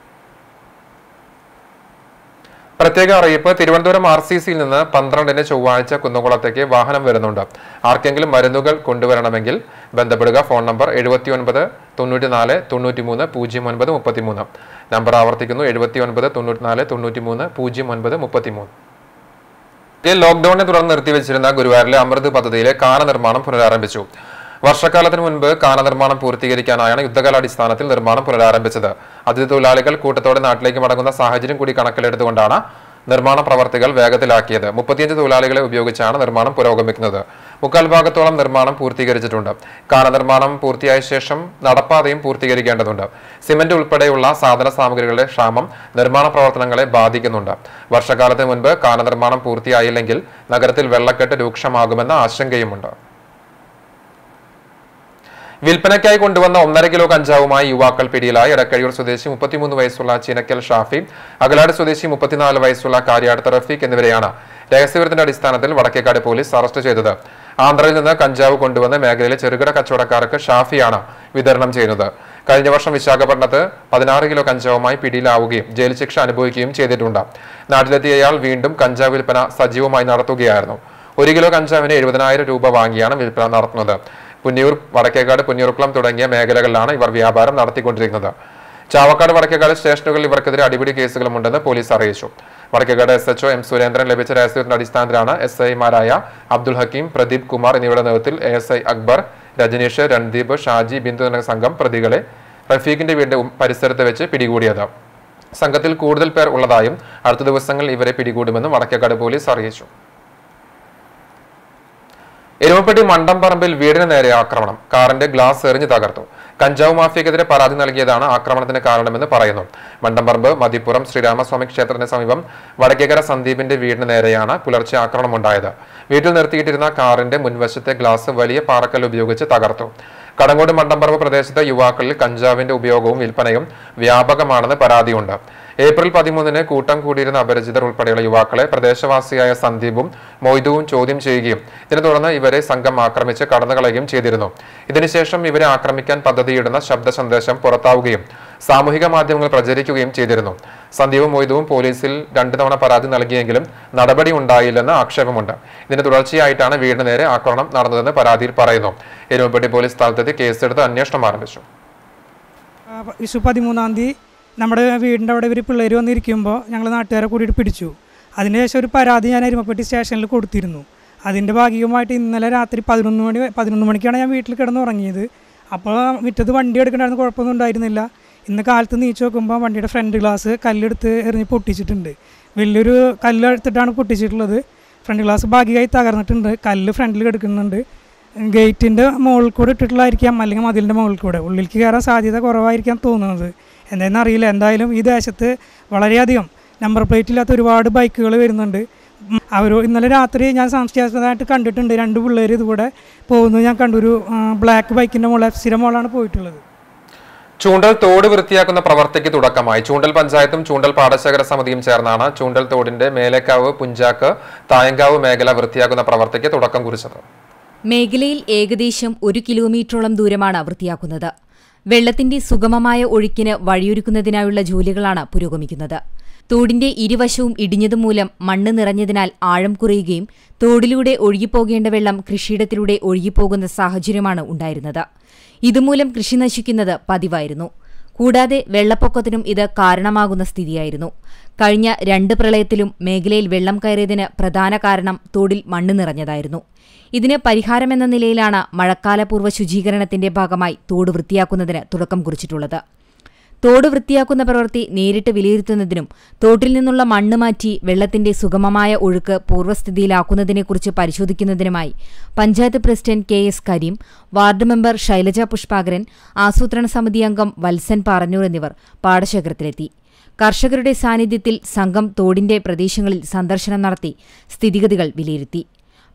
പ്രത്യേക അറിയിപ്പ്. തിരുവനന്തപുരം RCCയിൽ നിന്ന് 12-ന് ചൊവ്വാഴ്ച കുന്നംകുളത്തേക്ക് വാഹനം വരുന്നുണ്ട്. ആർക്കെങ്കിലും മരുന്നുകൾ കൊണ്ടുവരണമെങ്കിൽ ബന്ധപ്പെടുക. Phone number 79 94 93 09 33. നമ്പർ ആവർത്തിക്കുന്നു 79 94 93 09 33. ലോക്ഡൌണിനെ തുടർന്ന് നിർത്തിവെച്ചിരുന്ന ഗുരുവായൂരിലെ അമൃത് പദ്ധതിയിലെ കാന നിർമ്മാണം പുനരാരംഭിച്ചു. വർഷക്കാലത്തിന് മുൻപ് കാന നിർമ്മാണം പൂർത്തീകരിക്കാനായാണ് യുദ്ധകാലാടിസ്ഥാനത്തിൽ നിർമ്മാണം പുനരാരംഭിച്ചത്. അതിഥി തൊഴിലാളികൾ കൂട്ടത്തോടെ നാട്ടിലേക്ക് മടങ്ങുന്ന സാഹചര്യം കൂടി കണക്കിലെടുത്തുകൊണ്ടാണ് നിർമ്മാണ പ്രവർത്തികൾ വേഗത്തിലാക്കിയത്. 35 തൊഴിലാളികളെ ഉപയോഗിച്ചാണ് നിർമ്മാണം പുരോഗമിക്കുന്നത്. 3/4 ഭാഗത്തോളം നിർമ്മാണം പൂർത്തീകരിച്ചിട്ടുണ്ട്. കാന നിർമ്മാണം പൂർത്തിയായ ശേഷം നടപ്പാതയും പൂർത്തീകരിക്കേണ്ടതുണ്ട്. സിമന്റ് ഉൾപ്പെടെയുള്ള സാധന സാമഗ്രികളുടെ ക്ഷാമം നിർമ്മാണ പ്രവർത്തനങ്ങളെ ബാധിക്കുന്നുണ്ട്. വർഷക്കാലത്തിന് മുൻപ് കാന നിർമ്മാണം പൂർത്തിയായില്ലെങ്കിൽ നഗരത്തിൽ വെള്ളക്കെട്ട് രൂക്ഷമാകുമെന്ന ആശങ്കയുമുണ്ട്. വിൽപ്പനയ്ക്കായി കൊണ്ടുവന്ന 1.5 കിലോ കഞ്ചാവുമായി യുവാക്കൾ പിടിയിലായി. എടക്കഴിയൂർ സ്വദേശി 33 വയസ്സുള്ള ചിനക്കൽ ഷാഫി, അകലാട് സ്വദേശി 34 വയസ്സുള്ള കാര്യാടത്ത് റഫീഖ് എന്നിവരെയാണ് രഹസ്യവിവരത്തിന്റെ അടിസ്ഥാനത്തിൽ വടക്കേക്കാട് പോലീസ് അറസ്റ്റ് ചെയ്തത്. ആന്ധ്രയിൽ നിന്ന് കഞ്ചാവ് കൊണ്ടുവന്ന് മേഖലയിലെ ചെറുകിട കച്ചവടക്കാർക്ക് ഷാഫിയാണ് വിതരണം ചെയ്യുന്നത്. കഴിഞ്ഞ വർഷം വിശാഖപട്ടണത്ത് 16 കിലോ കഞ്ചാവുമായി പിടിയിലാവുകയും ജയിൽ ശിക്ഷ അനുഭവിക്കുകയും ചെയ്തിട്ടുണ്ട്. നാട്ടിലെത്തിയ ഇയാൾ വീണ്ടും കഞ്ചാവ് വിൽപ്പന സജീവമായി നടത്തുകയായിരുന്നു. 1 കിലോ കഞ്ചാവിന് 70,000 രൂപ വാങ്ങിയാണ് വിൽപ്പന നടത്തുന്നത്. പുന്നിയൂർ, വടക്കേക്കാട്, പുന്നിയൂർക്കുളം തുടങ്ങിയ മേഖലകളിലാണ് ഇവർ വ്യാപാരം നടത്തിക്കൊണ്ടിരിക്കുന്നത്. ചാവക്കാട്, വടക്കേക്കാട് സ്റ്റേഷനുകളിൽ ഇവർക്കെതിരെ അടിപിടി കേസുകളുമുണ്ടെന്ന് പോലീസ് അറിയിച്ചു. വടക്കേക്കാട് SHO M സുരേന്ദ്രൻ ലഭിച്ച രഹസ്യത്തിന്റെ അടിസ്ഥാനത്തിലാണ് SIമാരായ അബ്ദുൽ ഹക്കീം, പ്രദീപ് കുമാർ എന്നിവരുടെ നേതൃത്വത്തിൽ ASI അക്ബർ, രജനീഷ്, രൺദീപ്, ഷാജി, ബിന്ദു എന്ന സംഘം പ്രതികളെ റഫീഖിന്റെ വീടിന്റെ പരിസരത്ത് വെച്ച് പിടികൂടിയത്. സംഘത്തിൽ കൂടുതൽ പേർ ഉള്ളതായും അടുത്ത ദിവസങ്ങളിൽ ഇവരെ പിടികൂടുമെന്നും വടക്കേക്കാട് പോലീസ് അറിയിച്ചു. എരുമപ്പെട്ടി മണ്ടംപറമ്പിൽ വീടിന് നേരെ ആക്രമണം. കാറിന്റെ ഗ്ലാസ് എറിഞ്ഞു തകർത്തു. കഞ്ചാവ് മാഫിയക്കെതിരെ പരാതി നൽകിയതാണ് ആക്രമണത്തിന് കാരണമെന്ന് പറയുന്നു. മണ്ടംപറമ്പ് മതിപ്പുറം ശ്രീരാമസ്വാമി ക്ഷേത്രത്തിന് സമീപം വടക്കേക്കര സന്ദീപിന്റെ വീടിന് നേരെയാണ് പുലർച്ചെ ആക്രമണമുണ്ടായത്. വീട്ടിൽ നിർത്തിയിട്ടിരുന്ന കാറിന്റെ മുൻവശത്തെ ഗ്ലാസ് വലിയ പാറക്കല്ല് ഉപയോഗിച്ച് തകർത്തു. കടങ്ങോട് മണ്ടംപറമ്പ് പ്രദേശത്തെ യുവാക്കളിൽ കഞ്ചാവിന്റെ ഉപയോഗവും വിൽപ്പനയും വ്യാപകമാണെന്ന് പരാതിയുണ്ട്. ഏപ്രിൽ 13-ന് കൂട്ടം കൂടിയിരുന്ന അപരിചിതർ ഉൾപ്പെടെയുള്ള യുവാക്കളെ പ്രദേശവാസിയായ സന്ദീപും മൊയ്തുവും ചോദ്യം ചെയ്യുകയും ഇതിനെ തുടർന്ന് ഇവരെ സംഘം ആക്രമിച്ച് കടന്നുകളയുകയും ചെയ്തിരുന്നു. ഇതിനുശേഷം ഇവരെ ആക്രമിക്കാൻ പദ്ധതിയിടുന്ന ശബ്ദ സന്ദേശം പുറത്താവുകയും സാമൂഹിക മാധ്യമങ്ങൾ പ്രചരിക്കുകയും ചെയ്തിരുന്നു. സന്ദീപും മൊയ്തുവും പോലീസിൽ 2 തവണ പരാതി നൽകിയെങ്കിലും നടപടി ഉണ്ടായില്ലെന്ന് ആക്ഷേപമുണ്ട്. ഇതിന് തുടർച്ചയായിട്ടാണ് വീടിന് നേരെ ആക്രമണം നടന്നതെന്ന് പരാതിയിൽ പറയുന്നു. എരുമപ്പെട്ടി പോലീസ് സ്ഥലത്തെത്തി കേസെടുത്ത് അന്വേഷണം ആരംഭിച്ചു. 13 നമ്മുടെ വീടിൻ്റെ അവിടെ ഇവർ പിള്ളേർ വന്നിരിക്കുമ്പോൾ ഞങ്ങൾ നാട്ടുകാരെ കൂടിയിട്ട് പിടിച്ചു. അതിനുശേഷം ഒരു പരാതി ഞാൻ എരുമപ്പെട്ടി സ്റ്റേഷനിൽ കൊടുത്തിരുന്നു. അതിൻ്റെ ഭാഗികമായിട്ട് ഇന്നലെ രാത്രി 11 മണിക്കാണ് ഞാൻ വീട്ടിൽ കിടന്നുറങ്ങിയത്. അപ്പോൾ മുറ്റത്ത് വണ്ടി എടുക്കണ്ടായിരുന്നു, കുഴപ്പമൊന്നും ഉണ്ടായിരുന്നില്ല. ഇന്ന് കാലത്ത് നീച്ച് നോക്കുമ്പോൾ വണ്ടിയുടെ ഫ്രണ്ട് ഗ്ലാസ് കല്ലെടുത്ത് എറിഞ്ഞ് പൊട്ടിച്ചിട്ടുണ്ട്. വലിയൊരു കല്ല് എടുത്തിട്ടാണ് പൊട്ടിച്ചിട്ടുള്ളത്. ഫ്രണ്ട് ഗ്ലാസ് ഭാഗികമായി തകർന്നിട്ടുണ്ട്. കല്ല് ഫ്രണ്ടിൽ കിടക്കുന്നുണ്ട്. ഗേറ്റിൻ്റെ മുകളിൽ കൂടെ ഇട്ടിട്ടുള്ളതായിരിക്കാം, അല്ലെങ്കിൽ മതിലിൻ്റെ മുകളിൽ കൂടെ. ഉള്ളിലേക്ക് കയറാൻ സാധ്യത കുറവായിരിക്കാം തോന്നുന്നത്. എന്താണെന്ന് അറിയില്ല. എന്തായാലും ഈ ദേശത്ത് വളരെയധികം നമ്പർ പ്ലേറ്റ് ഇല്ലാത്ത ഒരുപാട് ബൈക്കുകൾ വരുന്നുണ്ട്. അവർ ഇന്നലെ രാത്രി ഞാൻ സംശയാസ്പദമായിട്ട് കണ്ടിട്ടുണ്ട്. 2 പിള്ളേർ ഇതുകൂടെ പോകുന്നത് ഞാൻ കണ്ടു. ഒരു ബ്ലാക്ക് ബൈക്കിൻ്റെ മുകളിൽ F0 മുകളാണ് പോയിട്ടുള്ളത്. ചൂണ്ടൽ തോട് വൃത്തിയാക്കുന്ന പ്രവർത്തിക്ക് തുടക്കമായി. ചൂണ്ടൽ പഞ്ചായത്തും ചൂണ്ടൽ പാടശേഖര സമിതിയും ചേർന്നാണ് ചൂണ്ടൽ തോടിന്റെ മേലേക്കാവ്, പുഞ്ചാക്ക്, തായങ്കാവ് മേഖല വൃത്തിയാക്കുന്ന പ്രവർത്തിക്ക് തുടക്കം കുറിച്ചത്. മേഖലയിൽ ഏകദേശം 1 കിലോമീറ്ററോളം ദൂരമാണ് വൃത്തിയാക്കുന്നത്. വെള്ളത്തിന്റെ സുഗമമായ ഒഴുക്കിന് വഴിയൊരുക്കുന്നതിനായുള്ള ജോലികളാണ് പുരോഗമിക്കുന്നത്. തോടിന്റെ ഇരുവശവും ഇടിഞ്ഞതുമൂലം മണ്ണ് നിറഞ്ഞതിനാൽ ആഴം കുറയുകയും തോടിലൂടെ ഒഴുകിപ്പോകേണ്ട വെള്ളം കൃഷിയിടത്തിലൂടെ ഒഴുകിപ്പോകുന്ന സാഹചര്യമാണ് ഉണ്ടായിരുന്നത്. ഇതുമൂലം കൃഷി നശിക്കുന്നത് പതിവായിരുന്നു. കൂടാതെ വെള്ളപ്പൊക്കത്തിനും ഇത് കാരണമാകുന്ന സ്ഥിതിയായിരുന്നു. കഴിഞ്ഞ 2 പ്രളയത്തിലും മേഖലയിൽ വെള്ളം കയറിയതിന് പ്രധാന കാരണം തോടിൽ മണ്ണ് നിറഞ്ഞതായിരുന്നു. ഇതിന് പരിഹാരമെന്ന നിലയിലാണ് മഴക്കാലപൂർവ്വ ശുചീകരണത്തിന്റെ ഭാഗമായി തോട് വൃത്തിയാക്കുന്നതിന് തുടക്കം കുറിച്ചിട്ടുള്ളത്. തോട് വൃത്തിയാക്കുന്ന പ്രവൃത്തി നേരിട്ട് വിലയിരുത്തുന്നതിനും തോട്ടിൽ നിന്നുള്ള മണ്ണ് മാറ്റി വെള്ളത്തിന്റെ സുഗമമായ ഒഴുക്ക് പൂർവ്വസ്ഥിതിയിലാക്കുന്നതിനെക്കുറിച്ച് പരിശോധിക്കുന്നതിനുമായി panchayat president KS Kareem, ward member Shailaja Pushpakaran, ആസൂത്രണ സമിതി അംഗം വത്സൻ പാറന്നൂർ എന്നിവർ പാടശേഖരത്തിലെത്തി. കർഷകരുടെ സാന്നിധ്യത്തിൽ സംഘം തോടിന്റെ പ്രദേശങ്ങളിൽ സന്ദർശനം നടത്തി സ്ഥിതിഗതികൾ വിലയിരുത്തി.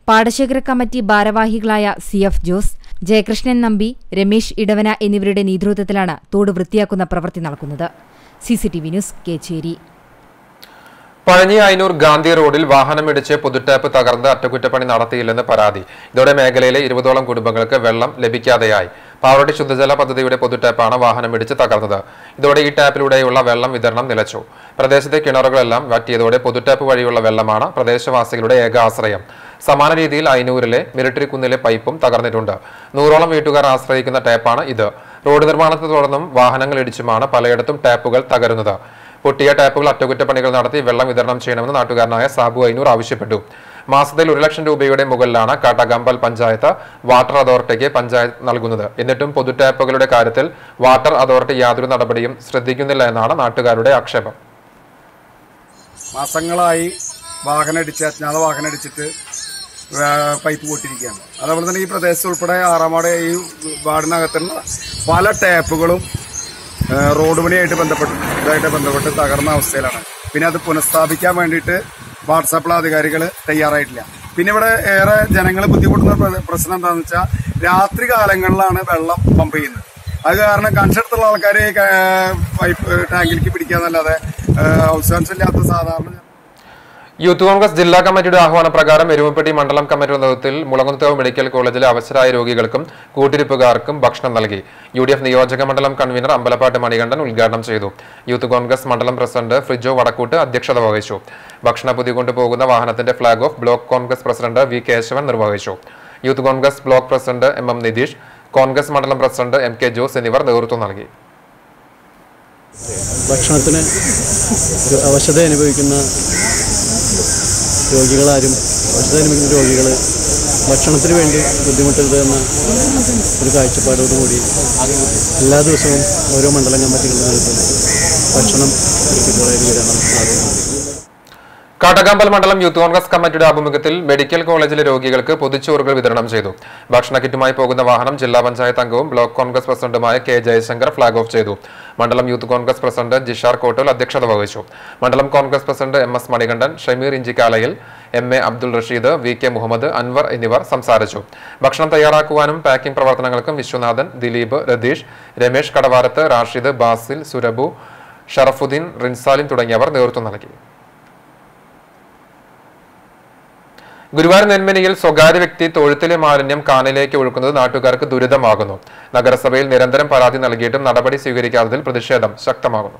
പാടശേഖര കമ്മിറ്റി ഭാരവാഹികളായ CF ജോസ്, ജയകൃഷ്ണൻ നമ്പി, രമേശ് ഇടവന എന്നിവരുടെ നേതൃത്വത്തിലാണ് തോട് വൃത്തിയാക്കുന്ന പ്രവൃത്തി നടക്കുന്നത്. CCTV news, Kecheri. പഴഞ്ഞി അയനൂർ ഗാന്ധി റോഡിൽ വാഹനമിടിച്ച് പൊതുടാപ്പ് തകർന്ന് അറ്റകുറ്റപ്പണി നടത്തിയില്ലെന്ന് പരാതി. ഇതോടെ മേഖലയിലെ 20ഓളം കുടുംബങ്ങൾക്ക് വെള്ളം ലഭിക്കാതെയായി. പാവറട്ടി ശുദ്ധജല പദ്ധതിയുടെ പൊതുടാപ്പാണ് വാഹനമിടിച്ച് തകർന്നത്. ഇതോടെ ഈ ടാപ്പിലൂടെയുള്ള വെള്ളം വിതരണം നിലച്ചു. പ്രദേശത്തെ കിണറുകളെല്ലാം വറ്റിയതോടെ പൊതുടാപ്പ് വഴിയുള്ള വെള്ളമാണ് പ്രദേശവാസികളുടെ ഏക ആശ്രയം. സമാന രീതിയിൽ അയനൂരിലെ മിലിട്ടറി കുന്നിലെ പൈപ്പും തകർന്നിട്ടുണ്ട്. 100ഓളം വീട്ടുകാർ ആശ്രയിക്കുന്ന ടാപ്പാണ് ഇത്. റോഡ് നിർമ്മാണത്തെ തുടർന്നും വാഹനങ്ങൾ ഇടിച്ചുമാണ് പലയിടത്തും ടാപ്പുകൾ തകരുന്നത്. പൊട്ടിയ ടാപ്പുകൾ അറ്റകുറ്റപ്പണികൾ നടത്തി വെള്ളം വിതരണം ചെയ്യണമെന്ന് നാട്ടുകാരനായ സാബു അയനൂർ ആവശ്യപ്പെട്ടു. മാസത്തിൽ 1 ലക്ഷം രൂപയുടെ മുകളിലാണ് കാട്ടകമ്പൽ പഞ്ചായത്ത് വാട്ടർ അതോറിറ്റിക്ക് പഞ്ചായത്ത് നൽകുന്നത്. എന്നിട്ടും പൊതുടാപ്പുകളുടെ കാര്യത്തിൽ വാട്ടർ അതോറിറ്റി യാതൊരു നടപടിയും ശ്രദ്ധിക്കുന്നില്ല എന്നാണ് നാട്ടുകാരുടെ ആക്ഷേപം. മാസങ്ങളായി അജ്ഞാത വാഹനടിച്ചിട്ട് പൈപ്പ് പൊട്ടിയിരിക്കുകയാണ്. അതേപോലെ തന്നെ ഈ പ്രദേശത്ത് ഉൾപ്പെടെ ആറാമാട് ഈ വാർഡിനകത്തുള്ള പല ടാപ്പുകളും റോഡ് പണിയായിട്ട് ബന്ധപ്പെട്ട് തകർന്ന അവസ്ഥയിലാണ്. പിന്നെ അത് പുനഃസ്ഥാപിക്കാൻ വേണ്ടിയിട്ട് വാട്സാപ്പിലെ അധികാരികൾ തയ്യാറായിട്ടില്ല. പിന്നെ ഇവിടെ ഏറെ ജനങ്ങൾ ബുദ്ധിമുട്ടുന്ന പ്രശ്നം എന്താണെന്ന് വെച്ചാൽ രാത്രി കാലങ്ങളിലാണ് വെള്ളം പമ്പ് ചെയ്യുന്നത്. അത് കാരണം കൺഷെടുത്തുള്ള ആൾക്കാർ പൈപ്പ് ടാങ്കിലേക്ക് പിടിക്കാന്നല്ലാതെ ഔഷധമില്ലാത്ത സാധാരണ യൂത്ത് കോൺഗ്രസ് ജില്ലാ കമ്മിറ്റിയുടെ ആഹ്വാനപ്രകാരം എരുമപ്പെട്ടി മണ്ഡലം കമ്മിറ്റിയുടെ നേതൃത്വത്തിൽ മുളങ്ങുന്നത്തേവ് മെഡിക്കൽ കോളേജിലെ അവശരായ രോഗികൾക്കും കൂട്ടിരിപ്പുകാർക്കും ഭക്ഷണം നൽകി. UDF നിയോജക മണ്ഡലം കൺവീനർ അമ്പലപ്പാട്ട് മണികണ്ഠൻ ഉദ്ഘാടനം ചെയ്തു. യൂത്ത് കോൺഗ്രസ് മണ്ഡലം പ്രസിഡന്റ് ഫ്രിജോ വടക്കൂട്ട് അധ്യക്ഷത വഹിച്ചു. ഭക്ഷണപ്പൊതി കൊണ്ടുപോകുന്ന വാഹനത്തിന്റെ flag off block Congress president V Keshavan നിർവഹിച്ചു. Youth Congress block president MM Nitheesh, Congress മണ്ഡലം പ്രസിഡന്റ് MK ജോസ് എന്നിവർ നേതൃത്വം നൽകി. ഭക്ഷണത്തിന് അവശത അനുഭവിക്കുന്ന രോഗികൾ ഭക്ഷണത്തിന് വേണ്ടി ബുദ്ധിമുട്ടരുത് എന്ന ഒരു കാഴ്ചപ്പാടോടുകൂടി എല്ലാ ദിവസവും ഓരോ മണ്ഡലം കമ്മിറ്റികളുടെ നേതൃത്വത്തിൽ ഭക്ഷണം വിതരണം നടത്തുന്നു. കാട്ടകമ്പൽ മണ്ഡലം യൂത്ത് കോൺഗ്രസ് കമ്മിറ്റിയുടെ ആഭിമുഖ്യത്തിൽ മെഡിക്കൽ കോളേജിലെ രോഗികൾക്ക് പൊതിച്ചോറുകൾ വിതരണം ചെയ്തു. ഭക്ഷണ കിറ്റുമായി പോകുന്ന വാഹനം ജില്ലാ പഞ്ചായത്ത് അംഗവും ബ്ലോക്ക് കോൺഗ്രസ് പ്രസിഡന്റുമായ K ജയശങ്കർ ഫ്ളാഗ് ഓഫ് ചെയ്തു. മണ്ഡലം youth Congress president Jishar Kottol അധ്യക്ഷത വഹിച്ചു. മണ്ഡലം Congress president MS Manikandan, Shameer Inchikkalayil, MA Abdul Rasheed, VK Muhammad, Anwar എന്നിവർ സംസാരിച്ചു. ഭക്ഷണം തയ്യാറാക്കുവാനും പാക്കിംഗ് പ്രവർത്തനങ്ങൾക്കും വിശ്വനാഥൻ, ദിലീപ്, രതീഷ്, രമേശ് കടവാരത്ത്, റാഷിദ്, ബാസിൽ, സുരബു, ഷറഫുദ്ദീൻ, റിൻസാലിൻ തുടങ്ങിയവർ നേതൃത്വം നൽകി. ഗുരുവായൂർ നെന്മിനിയിൽ സ്വകാര്യ വ്യക്തി തൊഴുത്തിലെ മാലിന്യം കാനയിലേക്ക് ഒഴുക്കുന്നത് നാട്ടുകാർക്ക് ദുരിതമാകുന്നു. നഗരസഭയിൽ നിരന്തരം പരാതി നൽകിയിട്ടും നടപടി സ്വീകരിക്കാത്തതിൽ പ്രതിഷേധം ശക്തമാകുന്നു.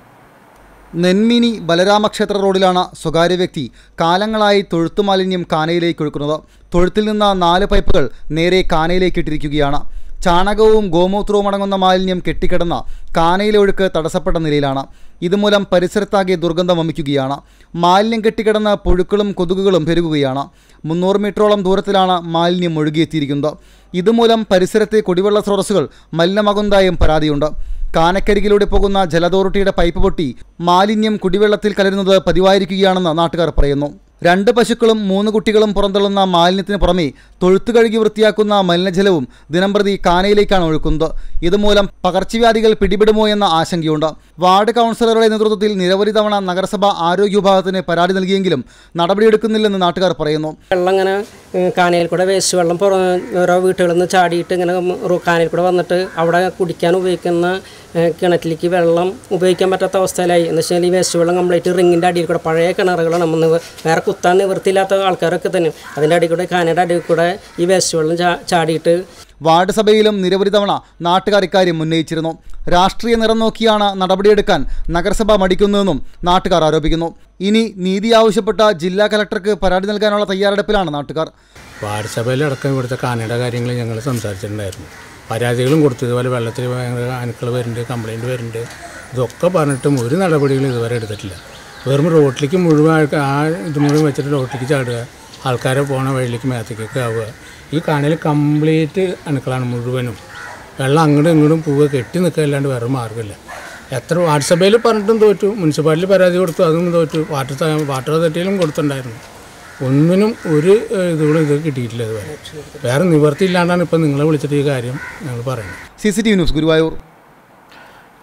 നെന്മിനി ബലരാമക്ഷേത്ര റോഡിലാണ് സ്വകാര്യ വ്യക്തി കാലങ്ങളായി തൊഴുത്തു മാലിന്യം കാനയിലേക്ക് ഒഴുക്കുന്നത്. തൊഴുത്തിൽ നിന്ന് 4 പൈപ്പുകൾ നേരെ കാനയിലേക്ക് ഇട്ടിരിക്കുകയാണ്. ചാണകവും ഗോമൂത്രവും അടങ്ങുന്ന മാലിന്യം കെട്ടിക്കിടന്ന കാനയിലെ ഒഴുക്ക് തടസ്സപ്പെട്ട നിലയിലാണ്. ഇതുമൂലം പരിസരത്താകെ ദുർഗന്ധം വമിക്കുകയാണ്. മാലിന്യം കെട്ടിക്കിടന്ന് പുഴുക്കളും കൊതുകുകളും പെരുകുകയാണ്. 300 മീറ്ററോളം ദൂരത്തിലാണ് മാലിന്യം ഒഴുകിയെത്തിയിരിക്കുന്നത്. ഇതുമൂലം പരിസരത്തെ കുടിവെള്ള സ്രോതസ്സുകൾ മലിനമാകുന്നതായും പരാതിയുണ്ട്. കാനക്കരികിലൂടെ പോകുന്ന ജല അതോറിറ്റിയുടെ പൈപ്പ് പൊട്ടി മാലിന്യം കുടിവെള്ളത്തിൽ കലരുന്നത് പതിവായിരിക്കുകയാണെന്ന് നാട്ടുകാർ പറയുന്നു. 2 പശുക്കളും 3 കുട്ടികളും പുറന്തള്ളുന്ന മാലിന്യത്തിന് പുറമെ തൊഴുത്തു കഴുകി വൃത്തിയാക്കുന്ന മലിനജലവും ദിനംപ്രതി കാനയിലേക്കാണ് ഒഴുക്കുന്നത്. ഇതുമൂലം പകർച്ചവ്യാധികൾ പിടിപെടുമോ എന്ന ആശങ്കയുണ്ട്. വാർഡ് കൗൺസിലറുടെ നേതൃത്വത്തിൽ നിരവധി തവണ നഗരസഭ ആരോഗ്യ വിഭാഗത്തിന് പരാതി നൽകിയെങ്കിലും നടപടിയെടുക്കുന്നില്ലെന്ന് നാട്ടുകാർ പറയുന്നു. വെള്ളം ഇങ്ങനെ കാനയിൽ കൂടെ വേസ്റ്റ് വെള്ളം ഓരോ വീട്ടുകളിൽ നിന്ന് ചാടിയിട്ട് ഇങ്ങനെ കാനയിൽ കൂടെ വന്നിട്ട് അവിടെ കുടിക്കാൻ ഉപയോഗിക്കുന്ന കിണറ്റിലേക്ക് വെള്ളം ഉപയോഗിക്കാൻ പറ്റാത്ത അവസ്ഥയിലായി. എന്ന് വെച്ചാൽ ഈ വേസ്റ്റ് വെള്ളം കംപ്ലീറ്റ് റിങ്ങിൻ്റെ അടിയിൽ കൂടെ പഴയ കിണറുകളാണ്. നമ്മൾ വേറെ കുത്താൻ നിവൃത്തിയില്ലാത്ത ആൾക്കാരൊക്കെ തന്നെ അതിൻ്റെ അടിയിൽ കൂടെ കാനയുടെ അടിയിൽ കൂടെ ഈ വേസ്റ്റ് വെള്ളം ചാടിയിട്ട് വാർഡ് സഭയിലും നിരവധി തവണ നാട്ടുകാർ ഇക്കാര്യം ഉന്നയിച്ചിരുന്നു. രാഷ്ട്രീയ നിറം നോക്കിയാണ് നടപടിയെടുക്കാൻ നഗരസഭ മടിക്കുന്നതെന്നും നാട്ടുകാർ ആരോപിക്കുന്നു. ഇനി നീതി ആവശ്യപ്പെട്ട ജില്ലാ കലക്ടർക്ക് പരാതി നൽകാനുള്ള തയ്യാറെടുപ്പിലാണ് നാട്ടുകാർ. വാർഡ് സഭയിലടക്കം ഇവിടുത്തെ കാനയുടെ കാര്യങ്ങൾ ഞങ്ങൾ സംസാരിച്ചിട്ടുണ്ടായിരുന്നു. പരാതികളും കൊടുത്തു. ഇതുപോലെ വെള്ളത്തിൽ ഭയങ്കര അണുക്കൾ വരുന്നുണ്ട്, കംപ്ലയിൻറ്റ് വരുന്നുണ്ട്. ഇതൊക്കെ പറഞ്ഞിട്ടും ഒരു നടപടികളും ഇതുവരെ എടുത്തിട്ടില്ല. വെറും റോട്ടിലേക്ക് മുഴുവൻ ഇത് മുഴുവൻ വെച്ചിട്ട് റോട്ടിലേക്ക് ചാടുക, ആൾക്കാരെ പോണ വഴിയിലേക്ക് മേത്തേക്കൊക്കെ ആവുക. ഈ കാനയിൽ കംപ്ലീറ്റ് അണുക്കളാണ് മുഴുവനും. വെള്ളം അങ്ങോട്ടും ഇങ്ങോട്ടും പോവുക, കെട്ടി നിൽക്കുക അല്ലാണ്ട് വേറെ മാർഗ്ഗമില്ല. എത്ര വാട്സപ്പിൽ പറഞ്ഞിട്ടും തോറ്റു, മുനിസിപ്പാലിറ്റി പരാതി കൊടുത്തു, അതും തോറ്റു, വാട്ടർ അതോറിറ്റിയിലും കൊടുത്തിട്ടുണ്ടായിരുന്നു. ഒന്നിനും ഒരു ഇതുകൂടെ ഇത് കിട്ടിയിട്ടില്ല ഇതുവരെ. വേറെ നിവർത്തിയില്ലാണ്ടാണ് ഇപ്പം നിങ്ങളെ വിളിച്ചിട്ട് ഈ കാര്യം ഞങ്ങൾ പറയുന്നത്. CCTV news, Guruvayur.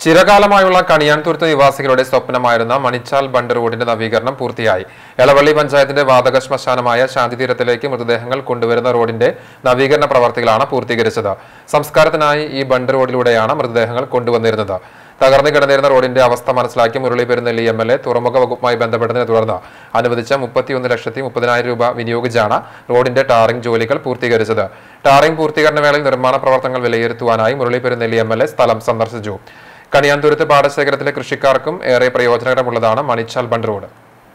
ചിരകാലമായുള്ള കണിയാൻതുരുത്ത് നിവാസികളുടെ സ്വപ്നമായിരുന്ന മണിച്ചാൽ ബണ്ട് റോഡിന്റെ നവീകരണം പൂർത്തിയായി. എളവള്ളി പഞ്ചായത്തിന്റെ വാതക ശ്മശാനമായ ശാന്തിതീരത്തിലേക്ക് മൃതദേഹങ്ങൾ കൊണ്ടുവരുന്ന റോഡിന്റെ നവീകരണ പ്രവർത്തികളാണ് പൂർത്തീകരിച്ചത്. സംസ്കാരത്തിനായി ഈ ബണ്ട് റോഡിലൂടെയാണ് മൃതദേഹങ്ങൾ കൊണ്ടുവന്നിരുന്നത്. തകർന്നു കിടന്നിരുന്ന റോഡിന്റെ അവസ്ഥ മനസ്സിലാക്കി മുരളി പെരുന്നെല്ലി MLA തുറമുഖ വകുപ്പുമായി ബന്ധപ്പെട്ടതിനെ തുടർന്ന് അനുവദിച്ച 31,30,30,000 രൂപ വിനിയോഗിച്ചാണ് റോഡിന്റെ ടാറിംഗ് ജോലികൾ പൂർത്തീകരിച്ചത്. ടാറിംഗ് പൂർത്തീകരണ വേളയിൽ നിർമ്മാണ പ്രവർത്തനങ്ങൾ വിലയിരുത്തുവാനായി മുരളി പെരുന്നെല്ലി MLA സ്ഥലം സന്ദർശിച്ചു. കണിയാൻതുരുത്ത് പാടശേഖരത്തിലെ കൃഷിക്കാർക്കും ഏറെ പ്രയോജനകരമുള്ളതാണ് Manichal bund road.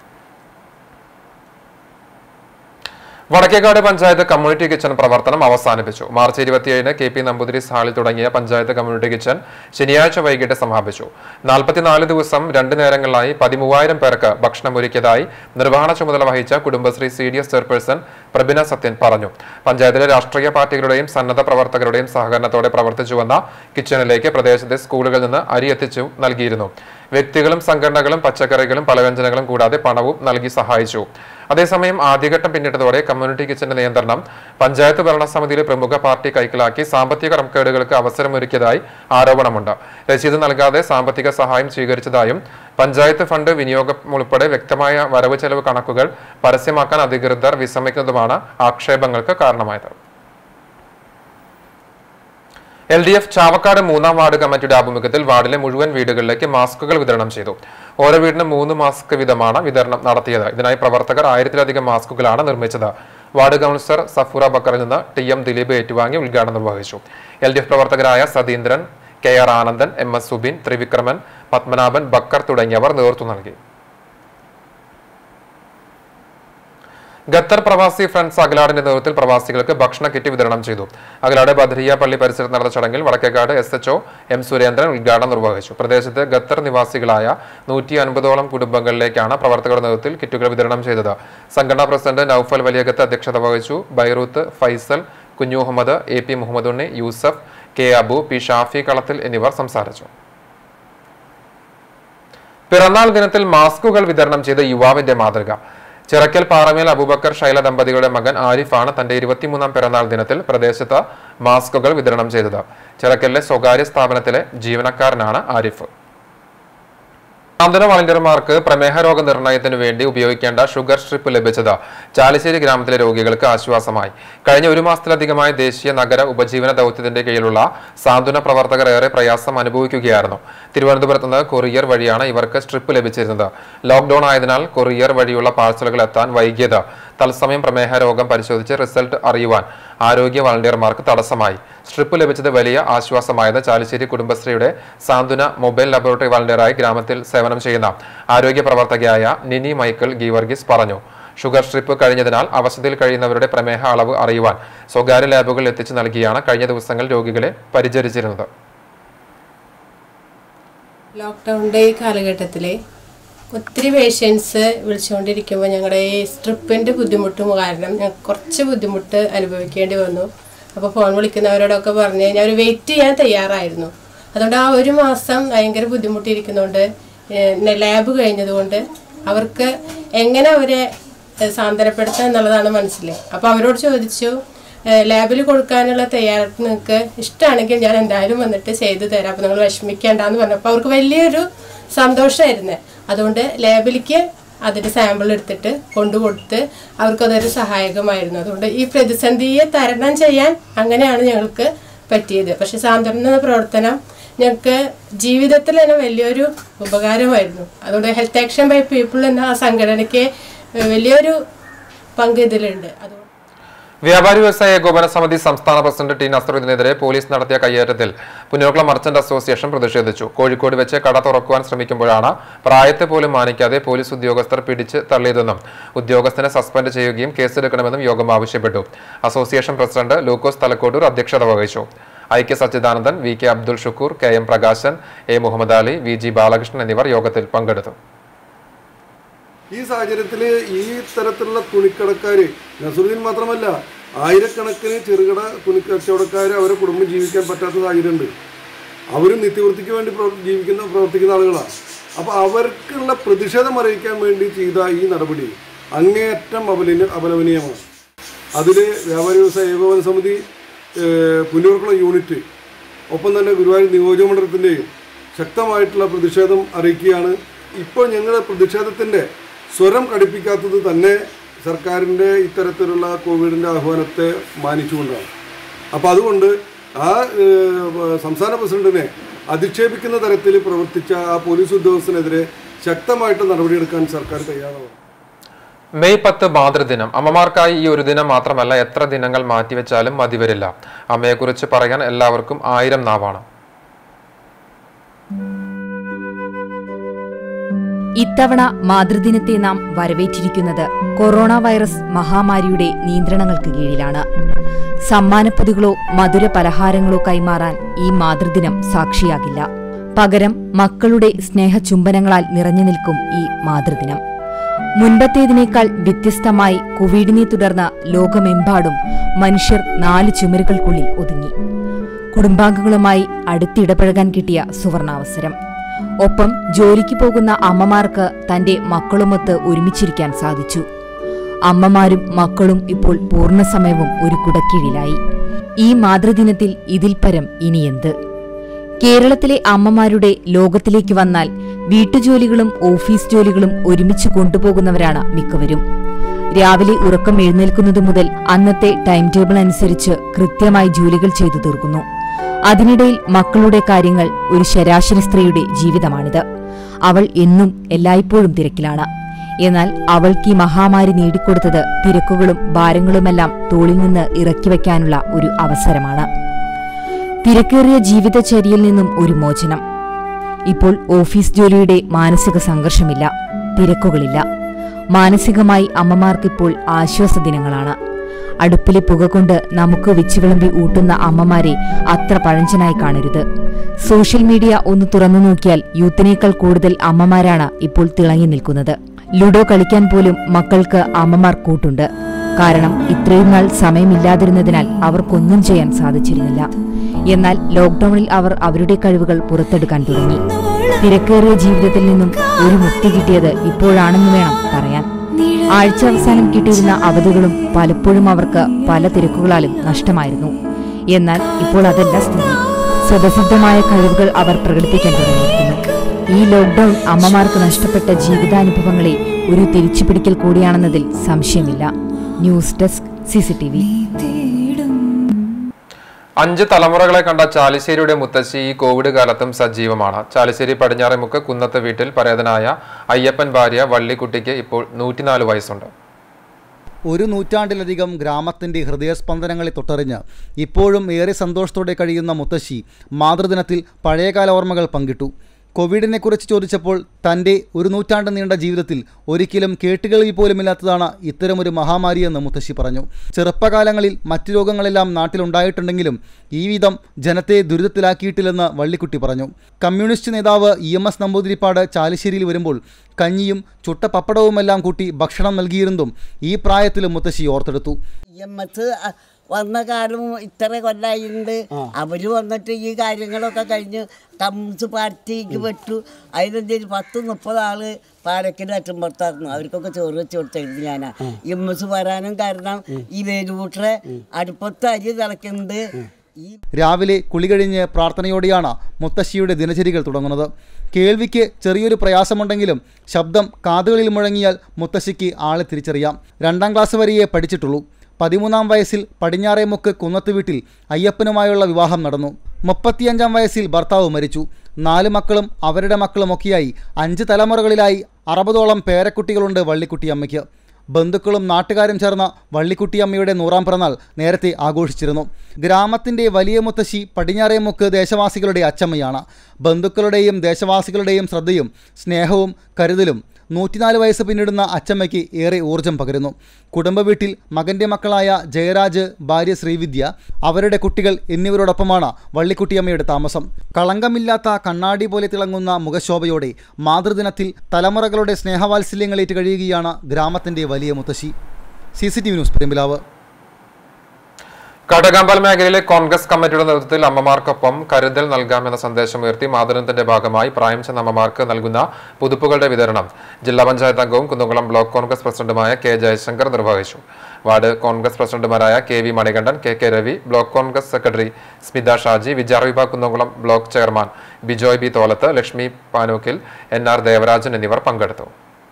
Vadakkekad panchayat community kitchen പ്രവർത്തനം അവസാനിപ്പിച്ചു. മാർച്ച് 27-ന് KP നമ്പൂതിരീസ് ഹാളിൽ തുടങ്ങിയ പഞ്ചായത്ത് കമ്മ്യൂണിറ്റി കിച്ചൺ ശനിയാഴ്ച വൈകിട്ട് സമാപിച്ചു. 44 ദിവസം 2 നേരങ്ങളിലായി 13,000 പേർക്ക് ഭക്ഷണമൊരുക്കിയതായി നിർവഹണ ചുമതല വഹിച്ച കുടുംബശ്രീ CDS ചെയർപേഴ്സൺ പ്രബിന സത്യൻ പറഞ്ഞു. പഞ്ചായത്തിലെ രാഷ്ട്രീയ പാർട്ടികളുടെയും സന്നദ്ധ പ്രവർത്തകരുടെയും സഹകരണത്തോടെ പ്രവർത്തിച്ചുവന്ന കിച്ചണിലേക്ക് പ്രദേശത്തെ സ്കൂളുകളിൽ നിന്ന് അരി എത്തിച്ചു നൽകിയിരുന്നു. വ്യക്തികളും സംഘടനകളും പച്ചക്കറികളും പലവ്യഞ്ജനങ്ങളും കൂടാതെ പണവും നൽകി സഹായിച്ചു. അതേസമയം ആദ്യഘട്ടം പിന്നിട്ടതോടെ കമ്മ്യൂണിറ്റി കിച്ചന്റെ നിയന്ത്രണം പഞ്ചായത്ത് ഭരണസമിതിയിലെ പ്രമുഖ പാർട്ടി കൈക്കലാക്കി സാമ്പത്തിക ക്രമക്കേടുകൾക്ക് അവസരമൊരുക്കിയതായി ആരോപണമുണ്ട്. രസീത് നൽകാതെ സാമ്പത്തിക സഹായം സ്വീകരിച്ചതായും പഞ്ചായത്ത് ഫണ്ട് വിനിയോഗം ഉൾപ്പെടെ വ്യക്തമായ വരവ് ചെലവ് കണക്കുകൾ പരസ്യമാക്കാൻ അധികൃതർ വിസമ്മതിക്കുന്നതുമാണ് ആക്ഷേപങ്ങൾക്ക് കാരണമായത്. LDF ചാവക്കാട് 3-ാം വാർഡ് കമ്മിറ്റിയുടെ ആഭിമുഖ്യത്തിൽ വാർഡിലെ മുഴുവൻ വീടുകളിലേക്ക് മാസ്കുകൾ വിതരണം ചെയ്തു. ഓരോ വീടിന് 3 മാസ്ക് വീതമാണ് വിതരണം നടത്തിയത്. ഇതിനായി പ്രവർത്തകർ 1000-ലധികം മാസ്കുകളാണ് നിർമ്മിച്ചത്. വാർഡ് കൗൺസിലർ സഫൂറ ബക്കറിൽ നിന്ന് TM ദിലീപ് ഏറ്റുവാങ്ങി ഉദ്ഘാടനം നിർവഹിച്ചു. LDF പ്രവർത്തകരായ സതീന്ദ്രൻ, KR ആനന്ദൻ, MS സുബിൻ, ത്രിവിക്രമൻ, പത്മനാഭൻ, ബക്കർ തുടങ്ങിയവർ നേതൃത്വം നൽകി. ഖത്തർ പ്രവാസി ഫ്രണ്ട്സ് അഗലാടിന്റെ നേതൃത്വത്തിൽ പ്രവാസികൾക്ക് ഭക്ഷണ കിറ്റ് വിതരണം ചെയ്തു. അഗലാട് ബദരിയ പള്ളി പരിസരത്ത് നടന്ന ചടങ്ങിൽ വടക്കേക്കാട് SHO M സുരേന്ദ്രൻ ഉദ്ഘാടനം നിർവഹിച്ചു. പ്രദേശത്ത് ഖത്തർ നിവാസികളായ 150ഓളം കുടുംബങ്ങളിലേക്കാണ് പ്രവർത്തകരുടെ നേതൃത്വത്തിൽ കിറ്റുകൾ വിതരണം ചെയ്തത്. സംഘടനാ പ്രസിഡന്റ് നൌഫൽ വലിയകത്ത് അധ്യക്ഷത വഹിച്ചു. ബൈറൂത്ത്, ഫൈസൽ, കുഞ്ഞു മുഹമ്മദ്, AP മുഹമ്മദ് ഉണ്ണി, യൂസഫ്, K അബു, P ഷാഫി കളത്തിൽ എന്നിവർ സംസാരിച്ചു. പിറന്നാൾ ദിനത്തിൽ മാസ്കുകൾ വിതരണം ചെയ്ത യുവാവിന്റെ മാതൃക. ചിറക്കൽ പാറമേൽ അബൂബക്കർ ഷൈല ദമ്പതികളുടെ മകൻ ആരിഫാണ് തന്റെ 23-ാം പിറന്നാൾ ദിനത്തിൽ പ്രദേശത്ത് മാസ്കുകൾ വിതരണം ചെയ്തത്. ചിറക്കലിലെ സ്വകാര്യ സ്ഥാപനത്തിലെ ജീവനക്കാരനാണ് ആരിഫ്. സാന്ത്വന വളണ്ടിയർമാർക്ക് പ്രമേഹ രോഗ നിർണയത്തിനു വേണ്ടി ഉപയോഗിക്കേണ്ട ഷുഗർ സ്ട്രിപ്പ് ലഭിച്ചത് ചാലിശ്ശേരി ഗ്രാമത്തിലെ രോഗികൾക്ക് ആശ്വാസമായി. കഴിഞ്ഞ 1 മാസത്തിലധികമായി ദേശീയ നഗര ഉപജീവന ദൌത്യത്തിന്റെ കീഴിലുള്ള സാന്ത്വന പ്രവർത്തകർ ഏറെ പ്രയാസം അനുഭവിക്കുകയായിരുന്നു. തിരുവനന്തപുരത്ത് നിന്ന് കൊറിയർ വഴിയാണ് ഇവർക്ക് സ്ട്രിപ്പ് ലഭിച്ചിരുന്നത്. ലോക്ക്ഡൌൺ ആയതിനാൽ കൊറിയർ വഴിയുള്ള പാഴ്സലുകൾ എത്താൻ വൈകിയത് തത്സമയം പ്രമേഹ രോഗം പരിശോധിച്ച് റിസൾട്ട് അറിയുവാൻ ആരോഗ്യ വളണ്ടിയർമാർക്ക് തടസ്സമായി. സ്ട്രിപ്പ് ലഭിച്ചത് വലിയ ആശ്വാസമായത് ചാലിശ്ശേരി കുടുംബശ്രീയുടെ സാന്ത്വന മൊബൈൽ ലബോറട്ടറി വളണ്ടിയറായി ഗ്രാമത്തിൽ സേവനം ചെയ്യുന്ന ആരോഗ്യ പ്രവർത്തകയായ നിനി മൈക്കിൾ ഗീവർഗീസ് പറഞ്ഞു. ഷുഗർ സ്ട്രിപ്പ് കഴിഞ്ഞതിനാൽ അവശതയിൽ കഴിയുന്നവരുടെ പ്രമേഹ അളവ് അറിയുവാൻ സ്വകാര്യ ലാബുകളിൽ എത്തിച്ചു നൽകിയാണ് കഴിഞ്ഞ ദിവസങ്ങളിൽ രോഗികളെ പരിചരിച്ചിരുന്നത്. ലോക്ക്ഡൗണിൻ്റെ ഈ കാലഘട്ടത്തിൽ ഒത്തിരി പേഷ്യൻസ് വിളിച്ചുകൊണ്ടിരിക്കുമ്പോൾ ഞങ്ങളുടെ ഈ സ്ട്രിപ്പിൻ്റെ ബുദ്ധിമുട്ടും കാരണം ഞങ്ങൾക്ക് കുറച്ച് ബുദ്ധിമുട്ട് അനുഭവിക്കേണ്ടി വന്നു. അപ്പോൾ ഫോൺ വിളിക്കുന്നവരോടൊക്കെ പറഞ്ഞ് ഞാൻ ഒരു വെയിറ്റ് ചെയ്യാൻ തയ്യാറായിരുന്നു. അതുകൊണ്ട് ആ 1 മാസം ഭയങ്കര ബുദ്ധിമുട്ടിയിരിക്കുന്നതുകൊണ്ട് ലാബ് കഴിഞ്ഞതുകൊണ്ട് അവർക്ക് എങ്ങനെ അവരെ സാന്ത്വനപ്പെടുത്താം എന്നുള്ളതാണ് മനസ്സിലായി. അപ്പോൾ അവരോട് ചോദിച്ചു, ലാബിൽ കൊടുക്കാനുള്ള തയ്യാറെടുപ്പ് നിങ്ങൾക്ക് ഇഷ്ടമാണെങ്കിൽ ഞാൻ എന്തായാലും വന്നിട്ട് ചെയ്തു തരാം, അപ്പോൾ നിങ്ങൾ വിഷമിക്കേണ്ടെന്ന് പറഞ്ഞപ്പോൾ അവർക്ക് വലിയൊരു സന്തോഷമായിരുന്നു. അതുകൊണ്ട് ലാബിലേക്ക് അതിൻ്റെ സാമ്പിൾ എടുത്തിട്ട് കൊണ്ടുകൊടുത്ത് അവർക്കതൊരു സഹായകമായിരുന്നു. അതുകൊണ്ട് ഈ പ്രതിസന്ധിയെ തരണം ചെയ്യാൻ അങ്ങനെയാണ് ഞങ്ങൾക്ക് പറ്റിയത്. പക്ഷെ സാന്ത്വന എന്ന പ്രവർത്തനം ഞങ്ങൾക്ക് ജീവിതത്തിൽ തന്നെ വലിയൊരു ഉപകാരമായിരുന്നു. അതുകൊണ്ട് ഹെൽത്ത് ആക്ഷൻ ബൈ പീപ്പിൾ എന്ന ആ സംഘടനയ്ക്ക് വലിയൊരു പങ്ക് ഇതിലുണ്ട്. അതുകൊണ്ട് വ്യാപാരി വ്യവസായ ഏകോപന സമിതി സംസ്ഥാന പ്രസിഡന്റ് T നസറുദ്ദീനെതിരെ പോലീസ് നടത്തിയ കയ്യേറ്റത്തിൽ പുന്നോക്ല മർച്ചന്റ് അസോസിയേഷൻ പ്രതിഷേധിച്ചു. കോഴിക്കോട് വെച്ച് കട തുറക്കുവാൻ ശ്രമിക്കുമ്പോഴാണ് പ്രായത്തെ പോലും മാനിക്കാതെ പോലീസ് ഉദ്യോഗസ്ഥർ പിടിച്ച് തള്ളിയതെന്നും ഉദ്യോഗസ്ഥനെ സസ്പെൻഡ് ചെയ്യുകയും കേസെടുക്കണമെന്നും യോഗം ആവശ്യപ്പെട്ടു. അസോസിയേഷൻ പ്രസിഡന്റ് ലൂക്കോസ് തലക്കോട്ടൂർ അധ്യക്ഷത വഹിച്ചു. IK Sachidanandan, VK Abdul Shukkur, KM Prakashan, A Muhammad Ali, VG Balakrishnan എന്നിവർ യോഗത്തിൽ പങ്കെടുത്തു. ഈ സാഹചര്യത്തിൽ ഈ തരത്തിലുള്ള തുണിക്കടക്കാർ നസറുദ്ദീൻ മാത്രമല്ല ആയിരക്കണക്കിന് ചെറുകിട തുണിക്കച്ചവടക്കാർ അവരെ കുടുംബം ജീവിക്കാൻ പറ്റാത്ത സാഹചര്യമുണ്ട്. അവരും നിത്യവൃത്തിക്ക് വേണ്ടി പ്രവർത്തിക്കുന്ന ആളുകളാണ്. അപ്പോൾ അവർക്കുള്ള പ്രതിഷേധം അറിയിക്കാൻ വേണ്ടി ചെയ്ത ഈ നടപടി അങ്ങേയറ്റം അപലപനീയമാണ്. അതിൽ വ്യാപാരി വ്യവസായ ഏകോപന സമിതി പുന്നൂർക്കുളം യൂണിറ്റ്, ഒപ്പം തന്നെ ഗുരുവായൂർ നിയോജകമണ്ഡലത്തിൻ്റെയും ശക്തമായിട്ടുള്ള പ്രതിഷേധം അറിയിക്കുകയാണ്. ഇപ്പോൾ ഞങ്ങളുടെ പ്രതിഷേധത്തിൻ്റെ സ്വരം കടുപ്പിക്കാത്തത് തന്നെ സർക്കാരിൻ്റെ ഇത്തരത്തിലുള്ള കോവിഡിൻ്റെ ആഹ്വാനത്തെ മാനിച്ചുകൊണ്ടാണ്. അപ്പോൾ അതുകൊണ്ട് ആ സംസ്ഥാന പ്രസിഡന്റിനെ അധിക്ഷേപിക്കുന്ന തരത്തിൽ പ്രവർത്തിച്ച ആ പോലീസ് ഉദ്യോഗസ്ഥനെതിരെ ശക്തമായിട്ട് നടപടിയെടുക്കാൻ സർക്കാർ തയ്യാറാണ്. മെയ് 10 മാതൃദിനം. അമ്മമാർക്കായി ഈ ഒരു ദിനം മാത്രമല്ല, എത്ര ദിനങ്ങൾ മാറ്റിവെച്ചാലും മതിവരില്ല. അമ്മയെക്കുറിച്ച് പറയാൻ എല്ലാവർക്കും 1000 നാവാണ്. ഇത്തവണ മാതൃദിനത്തെ നാം വരവേറ്റിരിക്കുന്നത് കൊറോണ വൈറസ് മഹാമാരിയുടെ നിയന്ത്രണങ്ങൾക്ക് കീഴിലാണ്. സമ്മാനപ്പൊതികളോ മധുര പലഹാരങ്ങളോ കൈമാറാൻ ഈ മാതൃദിനം സാക്ഷിയാകില്ല. പകരം മക്കളുടെ സ്നേഹചുംബനങ്ങളാൽ നിറഞ്ഞു നിൽക്കും ഈ മാതൃദിനം. മുൻപത്തേതിനേക്കാൾ വ്യത്യസ്തമായി കോവിഡിനെ തുടർന്ന് ലോകമെമ്പാടും മനുഷ്യർ 4 ചുമരുകൾക്കുള്ളിൽ ഒതുങ്ങി. കുടുംബാംഗങ്ങളുമായി അടുത്തിടപഴകാൻ കിട്ടിയ സുവർണാവസരം. ഒപ്പം ജോലിക്ക് പോകുന്ന അമ്മമാർക്ക് തന്റെ മക്കളുമൊത്ത് ഒരുമിച്ചിരിക്കാൻ സാധിച്ചു. അമ്മമാരും മക്കളും ഇപ്പോൾ പൂർണ്ണസമയവും ഒരു കുടക്കീഴിലായി. ഈ മാതൃദിനത്തിൽ ഇതിൽ പരം ഇനിയെന്ത്? കേരളത്തിലെ അമ്മമാരുടെ ലോകത്തിലേക്ക് വന്നാൽ വീട്ടുജോലികളും ഓഫീസ് ജോലികളും ഒരുമിച്ച് കൊണ്ടുപോകുന്നവരാണ് മിക്കവരും. രാവിലെ ഉറക്കം എഴുന്നേൽക്കുന്നതു മുതൽ അന്നത്തെ ടൈം ടേബിൾ അനുസരിച്ച് കൃത്യമായി ജോലികൾ ചെയ്തു തീർക്കുന്നു. അതിനിടയിൽ മക്കളുടെ കാര്യങ്ങൾ. ഒരു ശരാശരി സ്ത്രീയുടെ ജീവിതമാണിത്. അവൾ എന്നും എല്ലായ്പ്പോഴും തിരക്കിലാണ്. എന്നാൽ അവൾക്ക് ഈ മഹാമാരി നേടിക്കൊടുത്തത് തിരക്കുകളും ഭാരങ്ങളുമെല്ലാം തോളിൽ നിന്ന് ഇറക്കി വയ്ക്കാനുള്ള ഒരു അവസരമാണ്. തിരക്കേറിയ ജീവിതചര്യയിൽ നിന്നും ഒരു മോചനം. ഇപ്പോൾ ഓഫീസ് ജോലിയുടെ മാനസിക സംഘർഷമില്ല, തിരക്കുകളില്ല. മാനസികമായി അമ്മമാർക്കിപ്പോൾ ആശ്വാസദിനങ്ങളാണ്. അടുപ്പിലെ പുക കൊണ്ട് നമുക്ക് വെച്ചുവിളമ്പി ഊട്ടുന്ന അമ്മമാരെ അത്ര പഴഞ്ചനായി കാണരുത്. സോഷ്യൽ മീഡിയ ഒന്ന് തുറന്നു നോക്കിയാൽ യൂത്തിനേക്കാൾ കൂടുതൽ അമ്മമാരാണ് ഇപ്പോൾ തിളങ്ങി നിൽക്കുന്നത്. ലുഡോ കളിക്കാൻ പോലും മക്കൾക്ക് അമ്മമാർ കൂട്ടുണ്ട്. കാരണം ഇത്രയും നാൾ സമയമില്ലാതിരുന്നതിനാൽ അവർക്കൊന്നും ചെയ്യാൻ സാധിച്ചിരുന്നില്ല. എന്നാൽ ലോക്ഡൌണിൽ അവർ അവരുടെ കഴിവുകൾ പുറത്തെടുക്കാൻ തുടങ്ങി. തിരക്കേറിയ ജീവിതത്തിൽ നിന്നും ഒരു മുക്തി കിട്ടിയത് ഇപ്പോഴാണെന്ന് വേണം പറയാൻ. ആഴ്ച അവസാനം കിട്ടിയിരുന്ന അവധികളും പലപ്പോഴും അവർക്ക് പല തിരക്കുകളാലും നഷ്ടമായിരുന്നു. എന്നാൽ ഇപ്പോൾ അതല്ല സ്ഥിതി. സ്വതസിദ്ധമായ കഴിവുകൾ അവർ പ്രകടിപ്പിക്കാൻ തുടങ്ങിയിരിക്കുന്നു. ഈ ലോക്ഡൌൺ അമ്മമാർക്ക് നഷ്ടപ്പെട്ട ജീവിതാനുഭവങ്ങളെ ഒരു തിരിച്ചുപിടിക്കൽ കൂടിയാണെന്നതിൽ സംശയമില്ല. News desk CCTV. 5 തലമുറകളെ കണ്ട ചാലിശ്ശേരിയുടെ മുത്തശ്ശി ഈ കോവിഡ് കാലത്തും സജീവമാണ്. ചാലിശ്ശേരി പടിഞ്ഞാറേമുക്ക് കുന്നത്ത് വീട്ടിൽ പരേതനായ അയ്യപ്പൻ ഭാര്യ വള്ളിക്കുട്ടിക്ക് ഇപ്പോൾ 104 വയസ്സുണ്ട്. ഒരു നൂറ്റാണ്ടിലധികം ഗ്രാമത്തിൻ്റെ ഹൃദയസ്പന്ദനങ്ങളെ തൊട്ടറിഞ്ഞ് ഇപ്പോഴും ഏറെ സന്തോഷത്തോടെ കഴിയുന്ന മുത്തശ്ശി മാതൃദിനത്തിൽ പഴയകാല ഓർമ്മകൾ പങ്കിട്ടു. കോവിഡിനെക്കുറിച്ച് ചോദിച്ചപ്പോൾ തൻ്റെ ഒരു നൂറ്റാണ്ട് നീണ്ട ജീവിതത്തിൽ ഒരിക്കലും കേട്ടുകേൾവി പോലുമില്ലാത്തതാണ് ഇത്തരമൊരു മഹാമാരിയെന്ന് മുത്തശ്ശി പറഞ്ഞു. ചെറുപ്പകാലങ്ങളിൽ മറ്റു രോഗങ്ങളെല്ലാം നാട്ടിലുണ്ടായിട്ടുണ്ടെങ്കിലും ഈ വിധം ജനത്തെ ദുരിതത്തിലാക്കിയിട്ടില്ലെന്ന് വള്ളിക്കുട്ടി പറഞ്ഞു. കമ്മ്യൂണിസ്റ്റ് നേതാവ് EMS നമ്പൂതിരിപ്പാട് ചാലിശ്ശേരിയിൽ വരുമ്പോൾ കഞ്ഞിയും ചുട്ട പപ്പടവുമെല്ലാം കൂട്ടി ഭക്ഷണം നൽകിയിരുന്നതും ഈ പ്രായത്തിലും മുത്തശ്ശി ഓർത്തെടുത്തു. വന്ന കാലം ഇത്ര കൊല്ലായിട്ടുണ്ട്. അവർ വന്നിട്ട് ഈ കാര്യങ്ങളൊക്കെ കഴിഞ്ഞ് കമ്മ്യൂണിസ്റ്റ് പാർട്ടിക്ക് പെട്ടു. അതിനെന്തൊരു 10-30 ആള് പാലക്കിൽ അറ്റുമ്പുറത്തായിരുന്നു. അവർക്കൊക്കെ ചോറ് വെച്ച് കൊടുത്തിരുന്നു ഞാനാ. EMS വരാനും കാരണം ഈ വേലുകൂട്ടറെ അടുപ്പത്ത് അരി തിളയ്ക്കുന്നത്. രാവിലെ കുളി കഴിഞ്ഞ് പ്രാർത്ഥനയോടെയാണ് മുത്തശ്ശിയുടെ ദിനചര്യകൾ തുടങ്ങുന്നത്. കേൾവിക്ക് ചെറിയൊരു പ്രയാസമുണ്ടെങ്കിലും ശബ്ദം കാതുകളിൽ മുഴങ്ങിയാൽ മുത്തശ്ശിക്ക് ആളെ തിരിച്ചറിയാം. 2ാം ക്ലാസ് വരെയേ പഠിച്ചിട്ടുള്ളൂ. 13ാം വയസ്സിൽ പടിഞ്ഞാറേമുക്ക് കുന്നത്ത് വീട്ടിൽ അയ്യപ്പനുമായുള്ള വിവാഹം നടന്നു. 35ാം വയസ്സിൽ ഭർത്താവ് മരിച്ചു. 4 മക്കളും അവരുടെ മക്കളുമൊക്കെയായി 5 തലമുറകളിലായി 60ഓളം പേരക്കുട്ടികളുണ്ട് വള്ളിക്കുട്ടിയമ്മയ്ക്ക്. ബന്ധുക്കളും നാട്ടുകാരും ചേർന്ന വള്ളിക്കുട്ടിയമ്മയുടെ 100ാം പിറന്നാൾ നേരത്തെ ആഘോഷിച്ചിരുന്നു. ഗ്രാമത്തിൻ്റെ വലിയ മുത്തശ്ശി പടിഞ്ഞാറേമുക്ക് ദേശവാസികളുടെ അച്ചമ്മയാണ്. ബന്ധുക്കളുടെയും ദേശവാസികളുടെയും ശ്രദ്ധയും സ്നേഹവും കരുതലും 104 വയസ്സ് പിന്നിടുന്ന അച്ചമ്മയ്ക്ക് ഏറെ ഊർജം പകരുന്നു. കുടുംബ വീട്ടിൽ മകൻ്റെ മക്കളായ ജയരാജ്, ഭാര്യ ശ്രീവിദ്യ, അവരുടെ കുട്ടികൾ എന്നിവരോടൊപ്പമാണ് വള്ളിക്കുട്ടിയമ്മയുടെ താമസം. കളങ്കമില്ലാത്ത കണ്ണാടി പോലെ തിളങ്ങുന്ന മുഖശോഭയോടെ മാതൃദിനത്തിൽ തലമുറകളുടെ സ്നേഹവാത്സല്യങ്ങളേറ്റ് കഴിയുകയാണ് ഗ്രാമത്തിൻ്റെ വലിയ മുത്തശ്ശി. CCTV news Perumpilavu. കടകമ്പൽ മേഖലയിലെ കോൺഗ്രസ് കമ്മിറ്റിയുടെ നേതൃത്വത്തിൽ അമ്മമാർക്കൊപ്പം കരുതൽ നൽകാമെന്ന സന്ദേശം ഉയർത്തി മാതൃദിനത്തിന്റെ ഭാഗമായി പ്രായം ചെന്ന അമ്മമാർക്ക് നൽകുന്ന പുതുപ്പുകളുടെ വിതരണം ജില്ലാ പഞ്ചായത്ത് അംഗവും കുന്നംകുളം ബ്ലോക്ക് കോൺഗ്രസ് പ്രസിഡന്റുമായ കെ ജയശങ്കർ നിർവഹിച്ചു. വാർഡ് കോൺഗ്രസ് പ്രസിഡന്റുമാരായ K V Manikandan, K K Ravi, block Congress secretary Smitha Shaji, വിജാർവിഭ Kunnamkulam block chairman Bijoy B Tholath, Lakshmi Panookkil, NR Devarajan എന്നിവർ പങ്കെടുത്തു.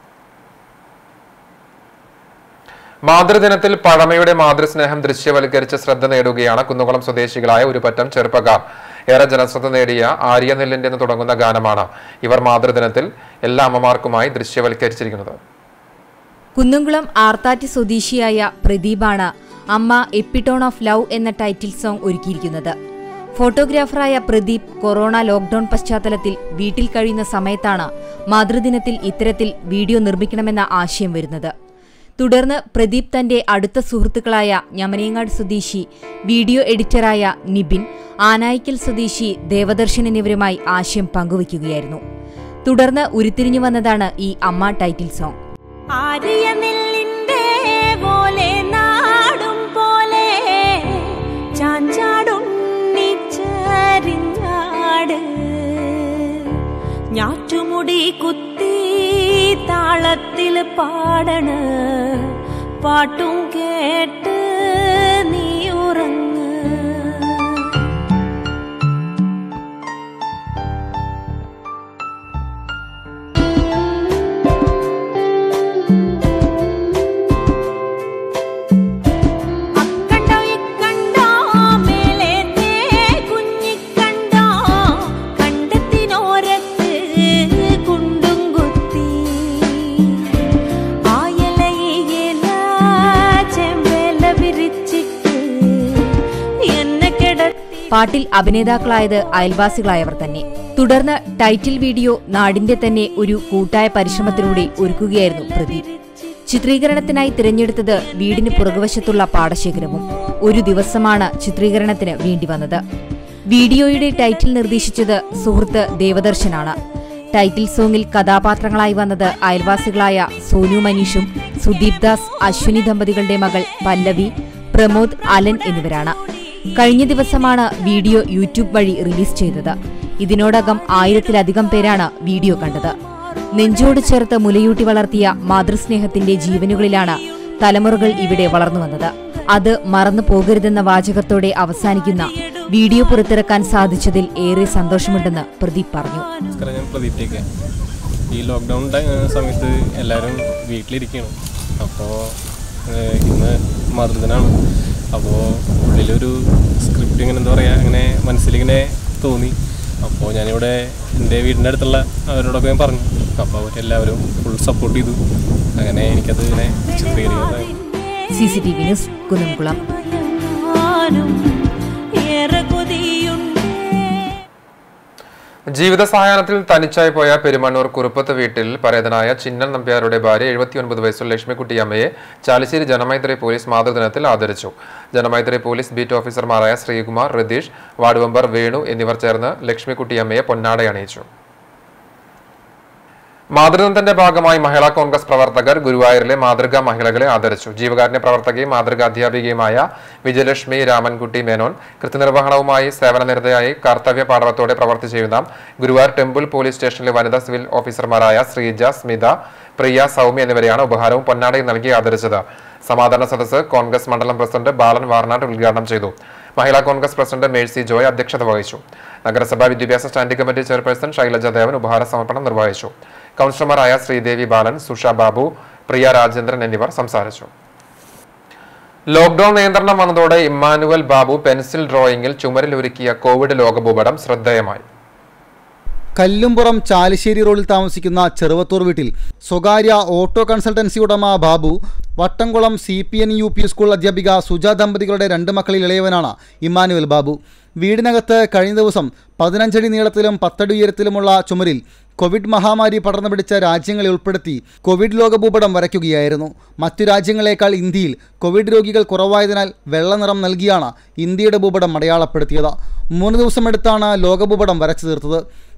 മാതൃദിനത്തിൽ പഴമയുടെ മാതൃസ്നേഹം ദൃശ്യവൽക്കരിച്ച് ശ്രദ്ധ നേടുകയാണ് കുന്നംകുളം സ്വദേശികളായ ഒരു പറ്റം ചെറുപ്പക്കാർ. ഏറെ ജനശ്രദ്ധ നേടിയ ആര്യ നെല്ലിന്റെ എന്ന് തുടങ്ങുന്ന ഗാനമാണ് ഇവർ മാതൃദിനത്തിൽ എല്ലാ അമ്മമാർക്കുമായി ദൃശ്യവൽക്കരിച്ചിരിക്കുന്നത്. കുന്നംകുളം ആർത്താറ്റ് സ്വദേശിയായ പ്രദീപാണ് അമ്മ എപ്പിട്ടോൺ ഓഫ് ലവ് എന്ന ടൈറ്റിൽ സോങ് ഒരുക്കിയിരിക്കുന്നത്. ഫോട്ടോഗ്രാഫറായ പ്രദീപ് കൊറോണ ലോക്ഡൌൺ പശ്ചാത്തലത്തിൽ വീട്ടിൽ കഴിയുന്ന സമയത്താണ് മാതൃദിനത്തിൽ ഇത്തരത്തിൽ വീഡിയോ നിർമ്മിക്കണമെന്ന ആശയം വരുന്നത്. തുടർന്ന് പ്രദീപ് തന്റെ അടുത്ത സുഹൃത്തുക്കളായ ഞമനേങ്ങാട് സ്വദേശി വീഡിയോ എഡിറ്ററായ നിബിൻ, ആനായിക്കൽ സ്വദേശി ദേവദർശൻ എന്നിവരുമായി ആശയം പങ്കുവയ്ക്കുകയായിരുന്നു. തുടർന്ന് ഉരുത്തിരിഞ്ഞു വന്നതാണ് ഈ അമ്മ ടൈറ്റിൽ സോങ്. ഞാറ്റുമുടി കുത്തി താളത്തിൽ പാടണ പാട്ടും കേട്ട് നീ ഉറങ്ങ. പാട്ടിൽ അഭിനേതാക്കളായത് അയൽവാസികളായവർ തന്നെ. തുടർന്ന് ടൈറ്റിൽ വീഡിയോ നാടിന്റെ തന്നെ ഒരു കൂട്ടായ പരിശ്രമത്തിലൂടെ ഒരുക്കുകയായിരുന്നു പ്രദീപ്. ചിത്രീകരണത്തിനായി തിരഞ്ഞെടുത്തത് വീടിന് പുറകുവശത്തുള്ള പാടശേഖരവും. ഒരു ദിവസമാണ് ചിത്രീകരണത്തിന് വേണ്ടി വന്നത്. വീഡിയോയുടെ ടൈറ്റിൽ നിർദ്ദേശിച്ചത് സുഹൃത്ത് ദേവദർശനാണ്. ടൈറ്റിൽ സോങ്ങിൽ കഥാപാത്രങ്ങളായി വന്നത് അയൽവാസികളായ സോനു മനീഷും സുദീപ് ദാസ്, അശ്വിനി ദമ്പതികളുടെ മകൾ പല്ലവി, പ്രമോദ്, അലൻ എന്നിവരാണ്. കഴിഞ്ഞ ദിവസമാണ് വീഡിയോ യൂട്യൂബ് വഴി റിലീസ് ചെയ്തത്. ഇതിനോടകം 1000-ലധികം പേരാണ് വീഡിയോ കണ്ടത്. നെഞ്ചോട് ചേർത്ത് മുലയൂട്ടി വളർത്തിയ മാതൃസ്നേഹത്തിന്റെ ജീവനുകളിലാണ് തലമുറകൾ ഇവിടെ വളർന്നു വന്നത്. അത് മറന്നു പോകരുതെന്ന വാചകത്തോടെ അവസാനിക്കുന്ന വീഡിയോ പുറത്തിറക്കാൻ സാധിച്ചതിൽ ഏറെ സന്തോഷമുണ്ടെന്ന് പ്രദീപ് പറഞ്ഞു. ഈ ലോക്ക്ഡൗൺ സമയത്ത് എല്ലാവരും വീട്ടിലിരിക്കണം. അപ്പോൾ ഇന്ന് മാതൃദിനാണ്. അപ്പോൾ ഉള്ളിലൊരു സ്ക്രിപ്റ്റ് ഇങ്ങനെ എന്താ പറയുക, അങ്ങനെ മനസ്സിലിങ്ങനെ തോന്നി. അപ്പോൾ ഞാനിവിടെ എൻ്റെ വീടിൻ്റെ അടുത്തുള്ള അവരോടൊക്കെ ഞാൻ പറഞ്ഞു. അപ്പോൾ അവരെല്ലാവരും ഫുൾ സപ്പോർട്ട് ചെയ്തു. അങ്ങനെ എനിക്കത് ഇങ്ങനെ ചിത്രീകരിക്കാൻ. CCTV news, Kunnamkulam. ജീവിത സായാഹ്നത്തിൽ തനിച്ചായി പോയ പെരുമണ്ണൂർ കുറുപ്പത്ത് വീട്ടിൽ പരേതനായ ചിന്നൻ നമ്പ്യാരുടെ ഭാര്യ 79 വയസ്സുള്ള ലക്ഷ്മിക്കുട്ടിയമ്മയെ ചാലിശ്ശേരി ജനമൈത്രി പോലീസ് മാതൃദിനത്തിൽ ആദരിച്ചു. ജനമൈത്രി പോലീസ് ബീറ്റ് ഓഫീസർമാരായ ശ്രീകുമാർ, രതീഷ്, വാർഡ് മെമ്പർ വേണു എന്നിവർ ചേർന്ന് ലക്ഷ്മിക്കുട്ടിയമ്മയെ പൊന്നാടയണിയിച്ചു. മാതൃദിനത്തിന്റെ ഭാഗമായി മഹിളാ കോൺഗ്രസ് പ്രവർത്തകർ ഗുരുവായൂരിലെ മാതൃകാ മഹിളകളെ ആദരിച്ചു. ജീവകാരുണ്യ പ്രവർത്തകയും മാതൃകാ അധ്യാപികയുമായ വിജയലക്ഷ്മി രാമൻകുട്ടി മേനോൻ, കൃത്യനിർവഹണവുമായി സേവനനിരതയായി കർത്തവ്യ പാടവത്തോടെ പ്രവർത്തി ചെയ്യുന്ന ഗുരുവായൂർ ടെമ്പിൾ പോലീസ് സ്റ്റേഷനിലെ വനിതാ സിവിൽ ഓഫീസർമാരായ ശ്രീജ, സ്മിത, പ്രിയ, സൗമ്യ എന്നിവരെയാണ് ഉപഹാരവും പൊന്നാടയും നൽകി ആദരിച്ചത്. സമാധാന സദസ്സ് കോൺഗ്രസ് മണ്ഡലം പ്രസിഡന്റ് ബാലൻ വാർനാട് ഉദ്ഘാടനം ചെയ്തു. Mahila Congress president Mercy Joy അധ്യക്ഷത വഹിച്ചു. നഗരസഭാ വിദ്യാഭ്യാസ standing committee chairperson Shailaja Devan ഉപഹാര സമർപ്പണം നിർവഹിച്ചു. കൗൺസിലർമാരായ ശ്രീദേവി ബാലൻ, സുഷ ബാബു, പ്രിയ രാജേന്ദ്രൻ എന്നിവർ സംസാരിച്ചു. ലോക്ഡൌൺ നിയന്ത്രണം വന്നതോടെ ഇമ്മാനുവൽ ബാബു പെൻസിൽ ഡ്രോയിങ്ങിൽ ചുമരിൽ ഒരുക്കിയ കോവിഡ് ലോകഭൂപടം ശ്രദ്ധേയമായി. കല്ലുംപുറം ചാലിശ്ശേരി റോഡിൽ താമസിക്കുന്ന ചെറുവത്തൂർ വീട്ടിൽ സ്വകാര്യ ഓട്ടോ കൺസൾട്ടൻസി ഉടമ Babu, Vattamkulam CPN UP school അധ്യാപിക സുജ ദമ്പതികളുടെ 2 മക്കളിൽ ഇളയവനാണ് ഇമ്മാനുവൽ ബാബു. വീടിനകത്ത് കഴിഞ്ഞ ദിവസം 15 അടി നീളത്തിലും 10 അടി ഉയരത്തിലുമുള്ള ചുമരിൽ കോവിഡ് മഹാമാരി പടർന്നു പിടിച്ച രാജ്യങ്ങളെ ഉൾപ്പെടുത്തി കോവിഡ് ലോകഭൂപടം വരയ്ക്കുകയായിരുന്നു. മറ്റു രാജ്യങ്ങളെക്കാൾ ഇന്ത്യയിൽ കോവിഡ് രോഗികൾ കുറവായതിനാൽ വെള്ള നിറം നൽകിയാണ് ഇന്ത്യയുടെ ഭൂപടം അടയാളപ്പെടുത്തിയത്. 3 ദിവസമെടുത്താണ് ലോകഭൂപടം വരച്ചു തീർത്തത്.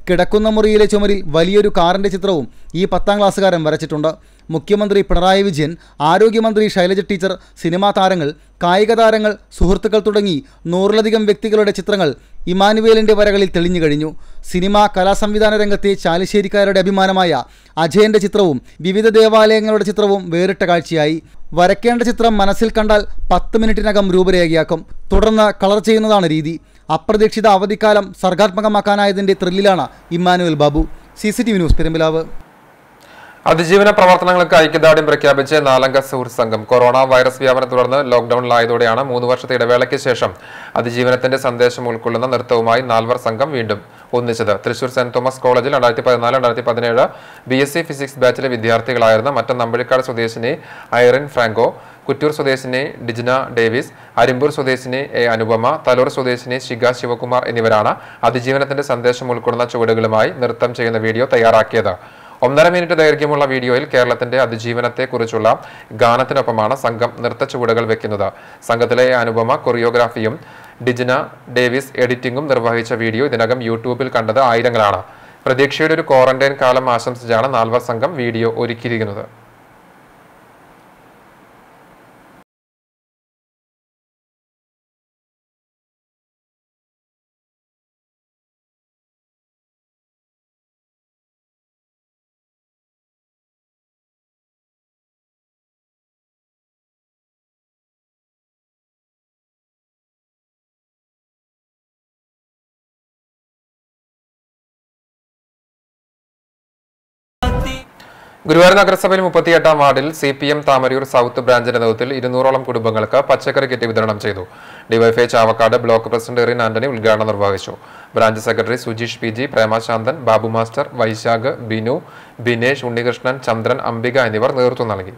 കിടക്കുന്ന മുറിയിലെ ചുമരിൽ വലിയൊരു കാറിൻ്റെ ചിത്രവും ഈ 10ാം ക്ലാസ്സുകാരൻ വരച്ചിട്ടുണ്ട്. മുഖ്യമന്ത്രി പിണറായി വിജയൻ, ആരോഗ്യമന്ത്രി ശൈലജ ടീച്ചർ, സിനിമാ താരങ്ങൾ, കായിക താരങ്ങൾ, സുഹൃത്തുക്കൾ തുടങ്ങി 100ലധികം വ്യക്തികളുടെ ചിത്രങ്ങൾ ഇമാനുവേലിൻ്റെ വരകളിൽ തെളിഞ്ഞു കഴിഞ്ഞു. സിനിമാ കലാസംവിധാന രംഗത്തെ ചാലിശ്ശേരിക്കാരുടെ അഭിമാനമായ അജയൻ്റെ ചിത്രവും വിവിധ ദേവാലയങ്ങളുടെ ചിത്രവും വേറിട്ട കാഴ്ചയായി. വരയ്ക്കേണ്ട ചിത്രം മനസ്സിൽ കണ്ടാൽ 10 മിനിറ്റിനകം രൂപരേഖയാക്കും. തുടർന്ന് കളർ ചെയ്യുന്നതാണ് രീതി. അപ്രതീക്ഷിത അവധിക്കാലം സർഗാത്മകമാക്കാനായതിൻ്റെ ത്രില്ലിലാണ് Emmanuel Babu. CCTV news, Perumpilavu. അതിജീവന പ്രവർത്തനങ്ങൾക്ക് ഐക്യദാർഢ്യം പ്രഖ്യാപിച്ച് 4-അംഗ സുഹൃത്ത് സംഘം. കൊറോണ വൈറസ് വ്യാപനം തുടർന്ന് ലോക്ക്ഡൌണിലായതോടെയാണ് 3 വർഷത്തെ ഇടവേളയ്ക്ക് ശേഷം അതിജീവനത്തിന്റെ സന്ദേശം ഉൾക്കൊള്ളുന്ന നൃത്തവുമായി 4 സംഘം വീണ്ടും ഒന്നിച്ചത്. തൃശൂർ സെന്റ് തോമസ് കോളേജിൽ 2014-2017 BSc ഫിസിക്സ് ബാച്ചിലെ വിദ്യാർത്ഥികളായിരുന്ന മറ്റന്നമ്പഴിക്കാട് സ്വദേശിനി ഐറിൻ ഫ്രാങ്കോ, കുറ്റൂർ സ്വദേശിനി ഡിജ്ന ഡേവിസ്, അരിമ്പൂർ സ്വദേശിനി A. അനുപമ, തലൂർ സ്വദേശിനി ശിഖ ശിവകുമാർ എന്നിവരാണ് അതിജീവനത്തിന്റെ സന്ദേശം ഉൾക്കൊള്ളുന്ന ചുവടുകളുമായി നൃത്തം ചെയ്യുന്ന വീഡിയോ തയ്യാറാക്കിയത്. 1.5 മിനിറ്റ് ദൈർഘ്യമുള്ള വീഡിയോയിൽ കേരളത്തിന്റെ അതിജീവനത്തെക്കുറിച്ചുള്ള ഗാനത്തിനൊപ്പമാണ് സംഘം നൃത്ത ചുവടുകൾ വെക്കുന്നത്. സംഘത്തിലെ അനുപമ കൊറിയോഗ്രാഫിയും ഡിജ്ന ഡേവിസ് എഡിറ്റിംഗും നിർവഹിച്ച വീഡിയോ ഇതിനകം യൂട്യൂബിൽ കണ്ടത് ആയിരങ്ങളാണ്. പ്രതീക്ഷയുടെ ഒരു ക്വാറന്റൈൻ കാലം ആശംസിച്ചാണ് 4 സംഘം വീഡിയോ ഒരുക്കിയിരിക്കുന്നത്. ഗുരുവായൂർ നഗരസഭയിൽ 38-ാം വാർഡിൽ CPM താമരയൂർ സൗത്ത് ബ്രാഞ്ചിന്റെ നേതൃത്വത്തിൽ 200ഓളം കുടുംബങ്ങൾക്ക് പച്ചക്കറി കിറ്റ് വിതരണം ചെയ്തു. DYFI Chavakkad block president Erin Antony ഉദ്ഘാടനം നിർവഹിച്ചു. Branch secretary Sujeesh PG, Premashanthan, Babu master, Vaishakh, Binu, Binesh, Unnikrishnan, Chandran, Ambika എന്നിവർ നേതൃത്വം നൽകി.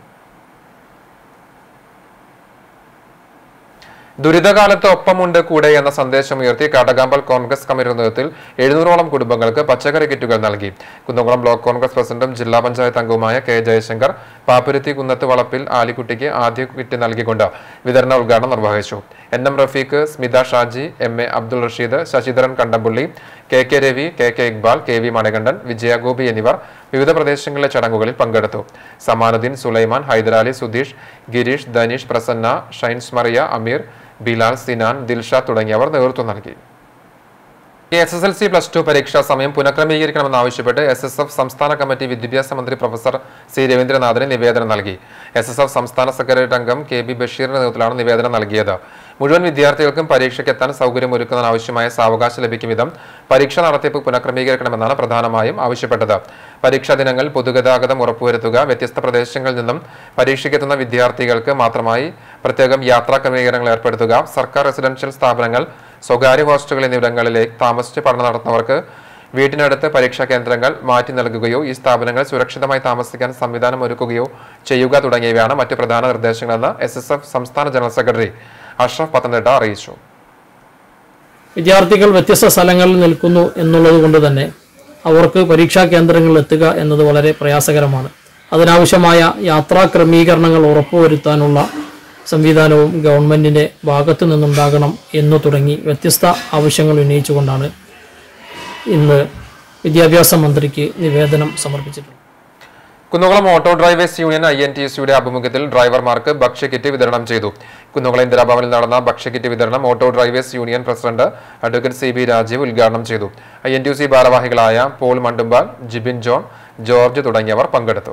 ദുരിതകാലത്ത് ഒപ്പമുണ്ട് കൂടെ എന്ന സന്ദേശം ഉയർത്തി കാടകാമ്പൽ കോൺഗ്രസ് കമ്മിറ്റിയുടെ നേതൃത്വത്തിൽ 700ഓളം കുടുംബങ്ങൾക്ക് പച്ചക്കറി കിറ്റുകൾ നൽകി. കുന്നംകുളം ബ്ലോക്ക് കോൺഗ്രസ് പ്രസിഡന്റും ജില്ലാ പഞ്ചായത്ത് അംഗവുമായ K. ജയശങ്കർ പാപ്പുരുത്തി കുന്നത്ത് വളപ്പിൽ ആലിക്കുട്ടിക്ക് ആദ്യ കിറ്റ് നൽകിക്കൊണ്ട് വിതരണ ഉദ്ഘാടനം നിർവഹിച്ചു. NM Rafeeq, Smitha Shaji, MA Abdul Rasheed, Sasidharan Kandampully, KK Ravi, KK Iqbal, KV Manikandan, വിജയഗോപി എന്നിവർ വിവിധ പ്രദേശങ്ങളിലെ ചടങ്ങുകളിൽ പങ്കെടുത്തു. സമാനുദ്ദീൻ, സുലൈമാൻ, ഹൈദരാലി, സുധീഷ്, ഗിരീഷ്, ധനീഷ്, പ്രസന്ന, ഷൈൻസ് മറിയ, അമീർ, ബിലാൽ, സിനാൻ, ദിൽഷ തുടങ്ങിയവർ നേതൃത്വം നൽകി. SSLC +2 പരീക്ഷാ സമയം പുനഃക്രമീകരിക്കണമെന്നാവശ്യപ്പെട്ട് SSF സംസ്ഥാന കമ്മിറ്റി വിദ്യാഭ്യാസ മന്ത്രി പ്രൊഫസർ C. രവീന്ദ്രനാഥിന് നിവേദനം നൽകി. SSF സംസ്ഥാന സെക്രട്ടേറിയറ്റ് അംഗം KB ബഷീറിന്റെ നേതൃത്വത്തിലാണ് നിവേദനം നൽകിയത്. മുഴുവൻ വിദ്യാർത്ഥികൾക്കും പരീക്ഷയ്ക്കെത്താൻ സൗകര്യമൊരുക്കുന്നതിനാവശ്യമായ സാവകാശം ലഭിക്കും വിധം പരീക്ഷാ നടത്തിപ്പ് പുനഃക്രമീകരിക്കണമെന്നാണ് പ്രധാനമായും ആവശ്യപ്പെട്ടത്. പരീക്ഷാ ദിനങ്ങൾ പൊതുഗതാഗതം ഉറപ്പുവരുത്തുക, വ്യത്യസ്ത പ്രദേശങ്ങളിൽ നിന്നും പരീക്ഷയ്ക്കെത്തുന്ന വിദ്യാർത്ഥികൾക്ക് മാത്രമായി പ്രത്യേകം യാത്രാ ക്രമീകരണങ്ങൾ ഏർപ്പെടുത്തുക, സർക്കാർ റെസിഡൻഷ്യൽ സ്ഥാപനങ്ങൾ, സ്വകാര്യ ഹോസ്റ്റലുകൾ എന്നിവിടങ്ങളിലേക്ക് താമസിച്ച് പഠനം നടത്തുന്നവർക്ക് വീട്ടിനടുത്ത് പരീക്ഷാ കേന്ദ്രങ്ങൾ മാറ്റി നൽകുകയോ ഈ സ്ഥാപനങ്ങൾ സുരക്ഷിതമായി താമസിക്കാൻ സംവിധാനം ഒരുക്കുകയോ ചെയ്യുക തുടങ്ങിയവയാണ് മറ്റ് പ്രധാന നിർദ്ദേശങ്ങളെന്ന് SSF സംസ്ഥാന ജനറൽ സെക്രട്ടറി അഷ്റഫ് പത്തനംതിട്ട അറിയിച്ചു. വിദ്യാർത്ഥികൾ വ്യത്യസ്ത സ്ഥലങ്ങളിൽ നിൽക്കുന്നു എന്നുള്ളത് കൊണ്ട് തന്നെ അവർക്ക് പരീക്ഷാ കേന്ദ്രങ്ങളിൽ എത്തുക എന്നത് വളരെ പ്രയാസകരമാണ്. അതിനാവശ്യമായ യാത്രാ ക്രമീകരണങ്ങൾ ഉറപ്പുവരുത്താനുള്ള സംവിധാനവും ഗവൺമെൻറ്റിൻ്റെ ഭാഗത്തു നിന്നുണ്ടാകണം എന്നു തുടങ്ങി വ്യത്യസ്ത ആവശ്യങ്ങൾ ഉന്നയിച്ചുകൊണ്ടാണ് ഇന്ന് വിദ്യാഭ്യാസ മന്ത്രിക്ക് നിവേദനം സമർപ്പിച്ചിട്ടുള്ളത്. കുന്നംകുളം ഓട്ടോ ഡ്രൈവേഴ്സ് യൂണിയൻ INTUCയുടെ ആഭിമുഖ്യത്തിൽ ഡ്രൈവർമാർക്ക് ഭക്ഷ്യക്കിറ്റ് വിതരണം ചെയ്തു. കുന്നംകുളം ഇന്ദിരാഭവനിൽ നടന്ന ഭക്ഷ്യക്കിറ്റ് വിതരണം auto drivers union president advocate CB Rajeev ഉദ്ഘാടനം ചെയ്തു. INTUC ഭാരവാഹികളായ Paul Mandumpal, Jibin John, George തുടങ്ങിയവർ പങ്കെടുത്തു.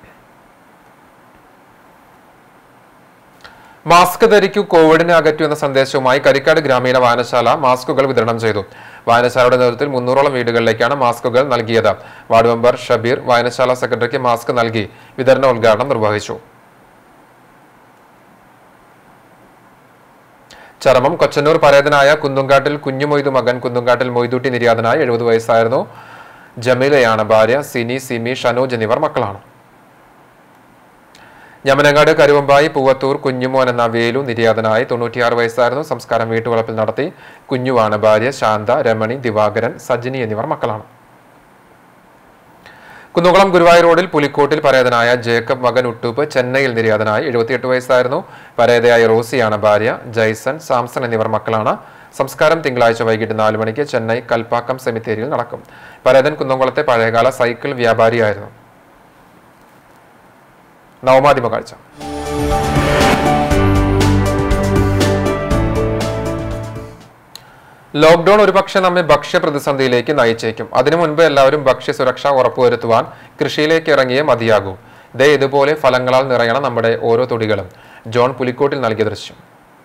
മാസ്ക് ധരിക്കൂ, കോവിഡിനെ അകറ്റൂ എന്ന സന്ദേശവുമായി കരിക്കാട് ഗ്രാമീണ വായനശാല മാസ്കുകൾ വിതരണം ചെയ്തു. വായനശാലയുടെ നേതൃത്വത്തിൽ 300ഓളം വീടുകളിലേക്കാണ് മാസ്കുകൾ നൽകിയത്. വാർഡ് മെമ്പർ ഷബീർ വായനശാല സെക്രട്ടറിക്ക് മാസ്ക് നൽകി വിതരണ ഉദ്ഘാടനം നിർവഹിച്ചു. ചരമം കൊച്ചന്നൂർ പരേതനായ കുന്നുങ്കാട്ടിൽ കുഞ്ഞുമൊയ്തു മകൻ കുന്നുങ്കാട്ടിൽ മൊയ്തൂട്ടി നിര്യാതനായ 70 വയസ്സായിരുന്നു. ജമീലയാണ് ഭാര്യ. സിനി, സിമി, ഷനോജ് എന്നിവർ മക്കളാണ്. ഞമനങ്ങാട് കരുവമ്പായി പൂവത്തൂർ കുഞ്ഞുമോൻ എന്ന വേലു നിര്യാതനായി 96 വയസ്സായിരുന്നു. സംസ്കാരം വീട്ടുവളപ്പിൽ നടത്തി. കുഞ്ഞുവാണ് ഭാര്യ. ശാന്ത, രമണി, ദിവാകരൻ, സജിനി എന്നിവർ മക്കളാണ്. കുന്നംകുളം ഗുരുവായൂർ റോഡിൽ പുലിക്കോട്ടിൽ പരേതനായ ജേക്കബ് മകൻ ഉട്ടൂപ്പ് ചെന്നൈയിൽ നിര്യാതനായി 78 വയസ്സായിരുന്നു. പരേതയായ റോസിയാണ് ഭാര്യ. ജയ്സൺ, സാംസൺ എന്നിവർ മക്കളാണ്. സംസ്കാരം തിങ്കളാഴ്ച വൈകിട്ട് 4 മണിക്ക് ചെന്നൈ കൽപ്പാക്കം സെമിത്തേരിയിൽ നടക്കും. പരേതൻ കുന്നംകുളത്തെ പഴയകാല സൈക്കിൾ വ്യാപാരിയായിരുന്നു. നവമാധ്യമ കാഴ്ച. ലോക്ക്ഡൌൺ ഒരുപക്ഷെ നമ്മെ ഭക്ഷ്യ പ്രതിസന്ധിയിലേക്ക് നയിച്ചേക്കും. അതിനു മുൻപ് എല്ലാവരും ഭക്ഷ്യസുരക്ഷ ഉറപ്പുവരുത്തുവാൻ കൃഷിയിലേക്ക് ഇറങ്ങിയേ മതിയാകൂ. ഇതുപോലെ ഫലങ്ങളാൽ നിറയണം നമ്മുടെ ഓരോ തുടികളും. ജോൺ പുലിക്കോട്ടിൽ നൽകിയ ദൃശ്യം.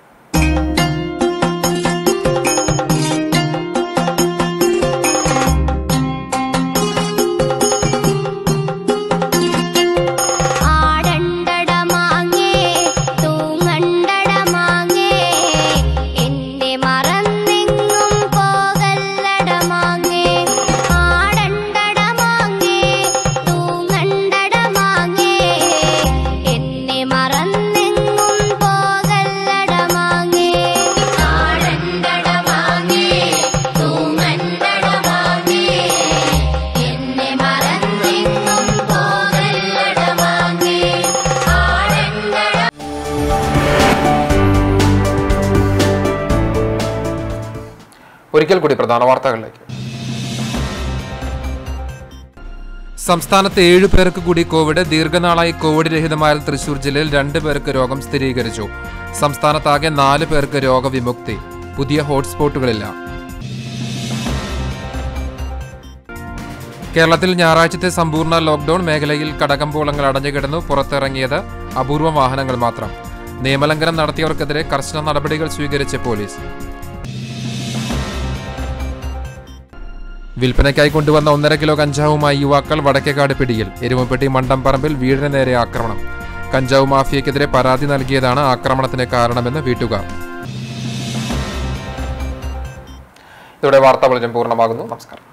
ഒരിക്കൽ കൂടി പ്രധാന വാർത്തകളിലേക്ക്. സംസ്ഥാനത്ത് 7 പേർക്ക് കൂടി കോവിഡ്. ദീർഘനാളായി കോവിഡ് രഹിതമായ തൃശൂർ ജില്ലയിൽ 2 പേർക്ക് രോഗം സ്ഥിരീകരിച്ചു. സംസ്ഥാനത്താകെ 4 പേർക്ക് രോഗവിമുക്തി. പുതിയ ഹോട്ട്സ്പോട്ടുകളില്ല. കേരളത്തിൽ ഞായറാഴ്ചത്തെ സമ്പൂർണ്ണ ലോക്ക്ഡൌൺ. മേഖലയിൽ കടകമ്പോളങ്ങൾ അടഞ്ഞുകിടന്നു. പുറത്തിറങ്ങിയത് അപൂർവ വാഹനങ്ങൾ മാത്രം. നിയമലംഘനം നടത്തിയവർക്കെതിരെ കർശന നടപടികൾ സ്വീകരിച്ച് പോലീസ്. വിൽപ്പനയ്ക്കായി കൊണ്ടുവന്ന 1.5 കിലോ കഞ്ചാവുമായി യുവാക്കൾ വടക്കേക്കാട് പിടിയിൽ. എരുമപ്പെട്ടി മണ്ടംപറമ്പിൽ വീടിന് നേരെ ആക്രമണം. കഞ്ചാവ് മാഫിയക്കെതിരെ പരാതി നൽകിയതാണ് ആക്രമണത്തിന് കാരണമെന്ന് വീട്ടുകാർ. ഇതോടെ വാർത്താ ബുള്ളറ്റിൻ പൂർണ്ണമാകുന്നു. നമസ്കാരം.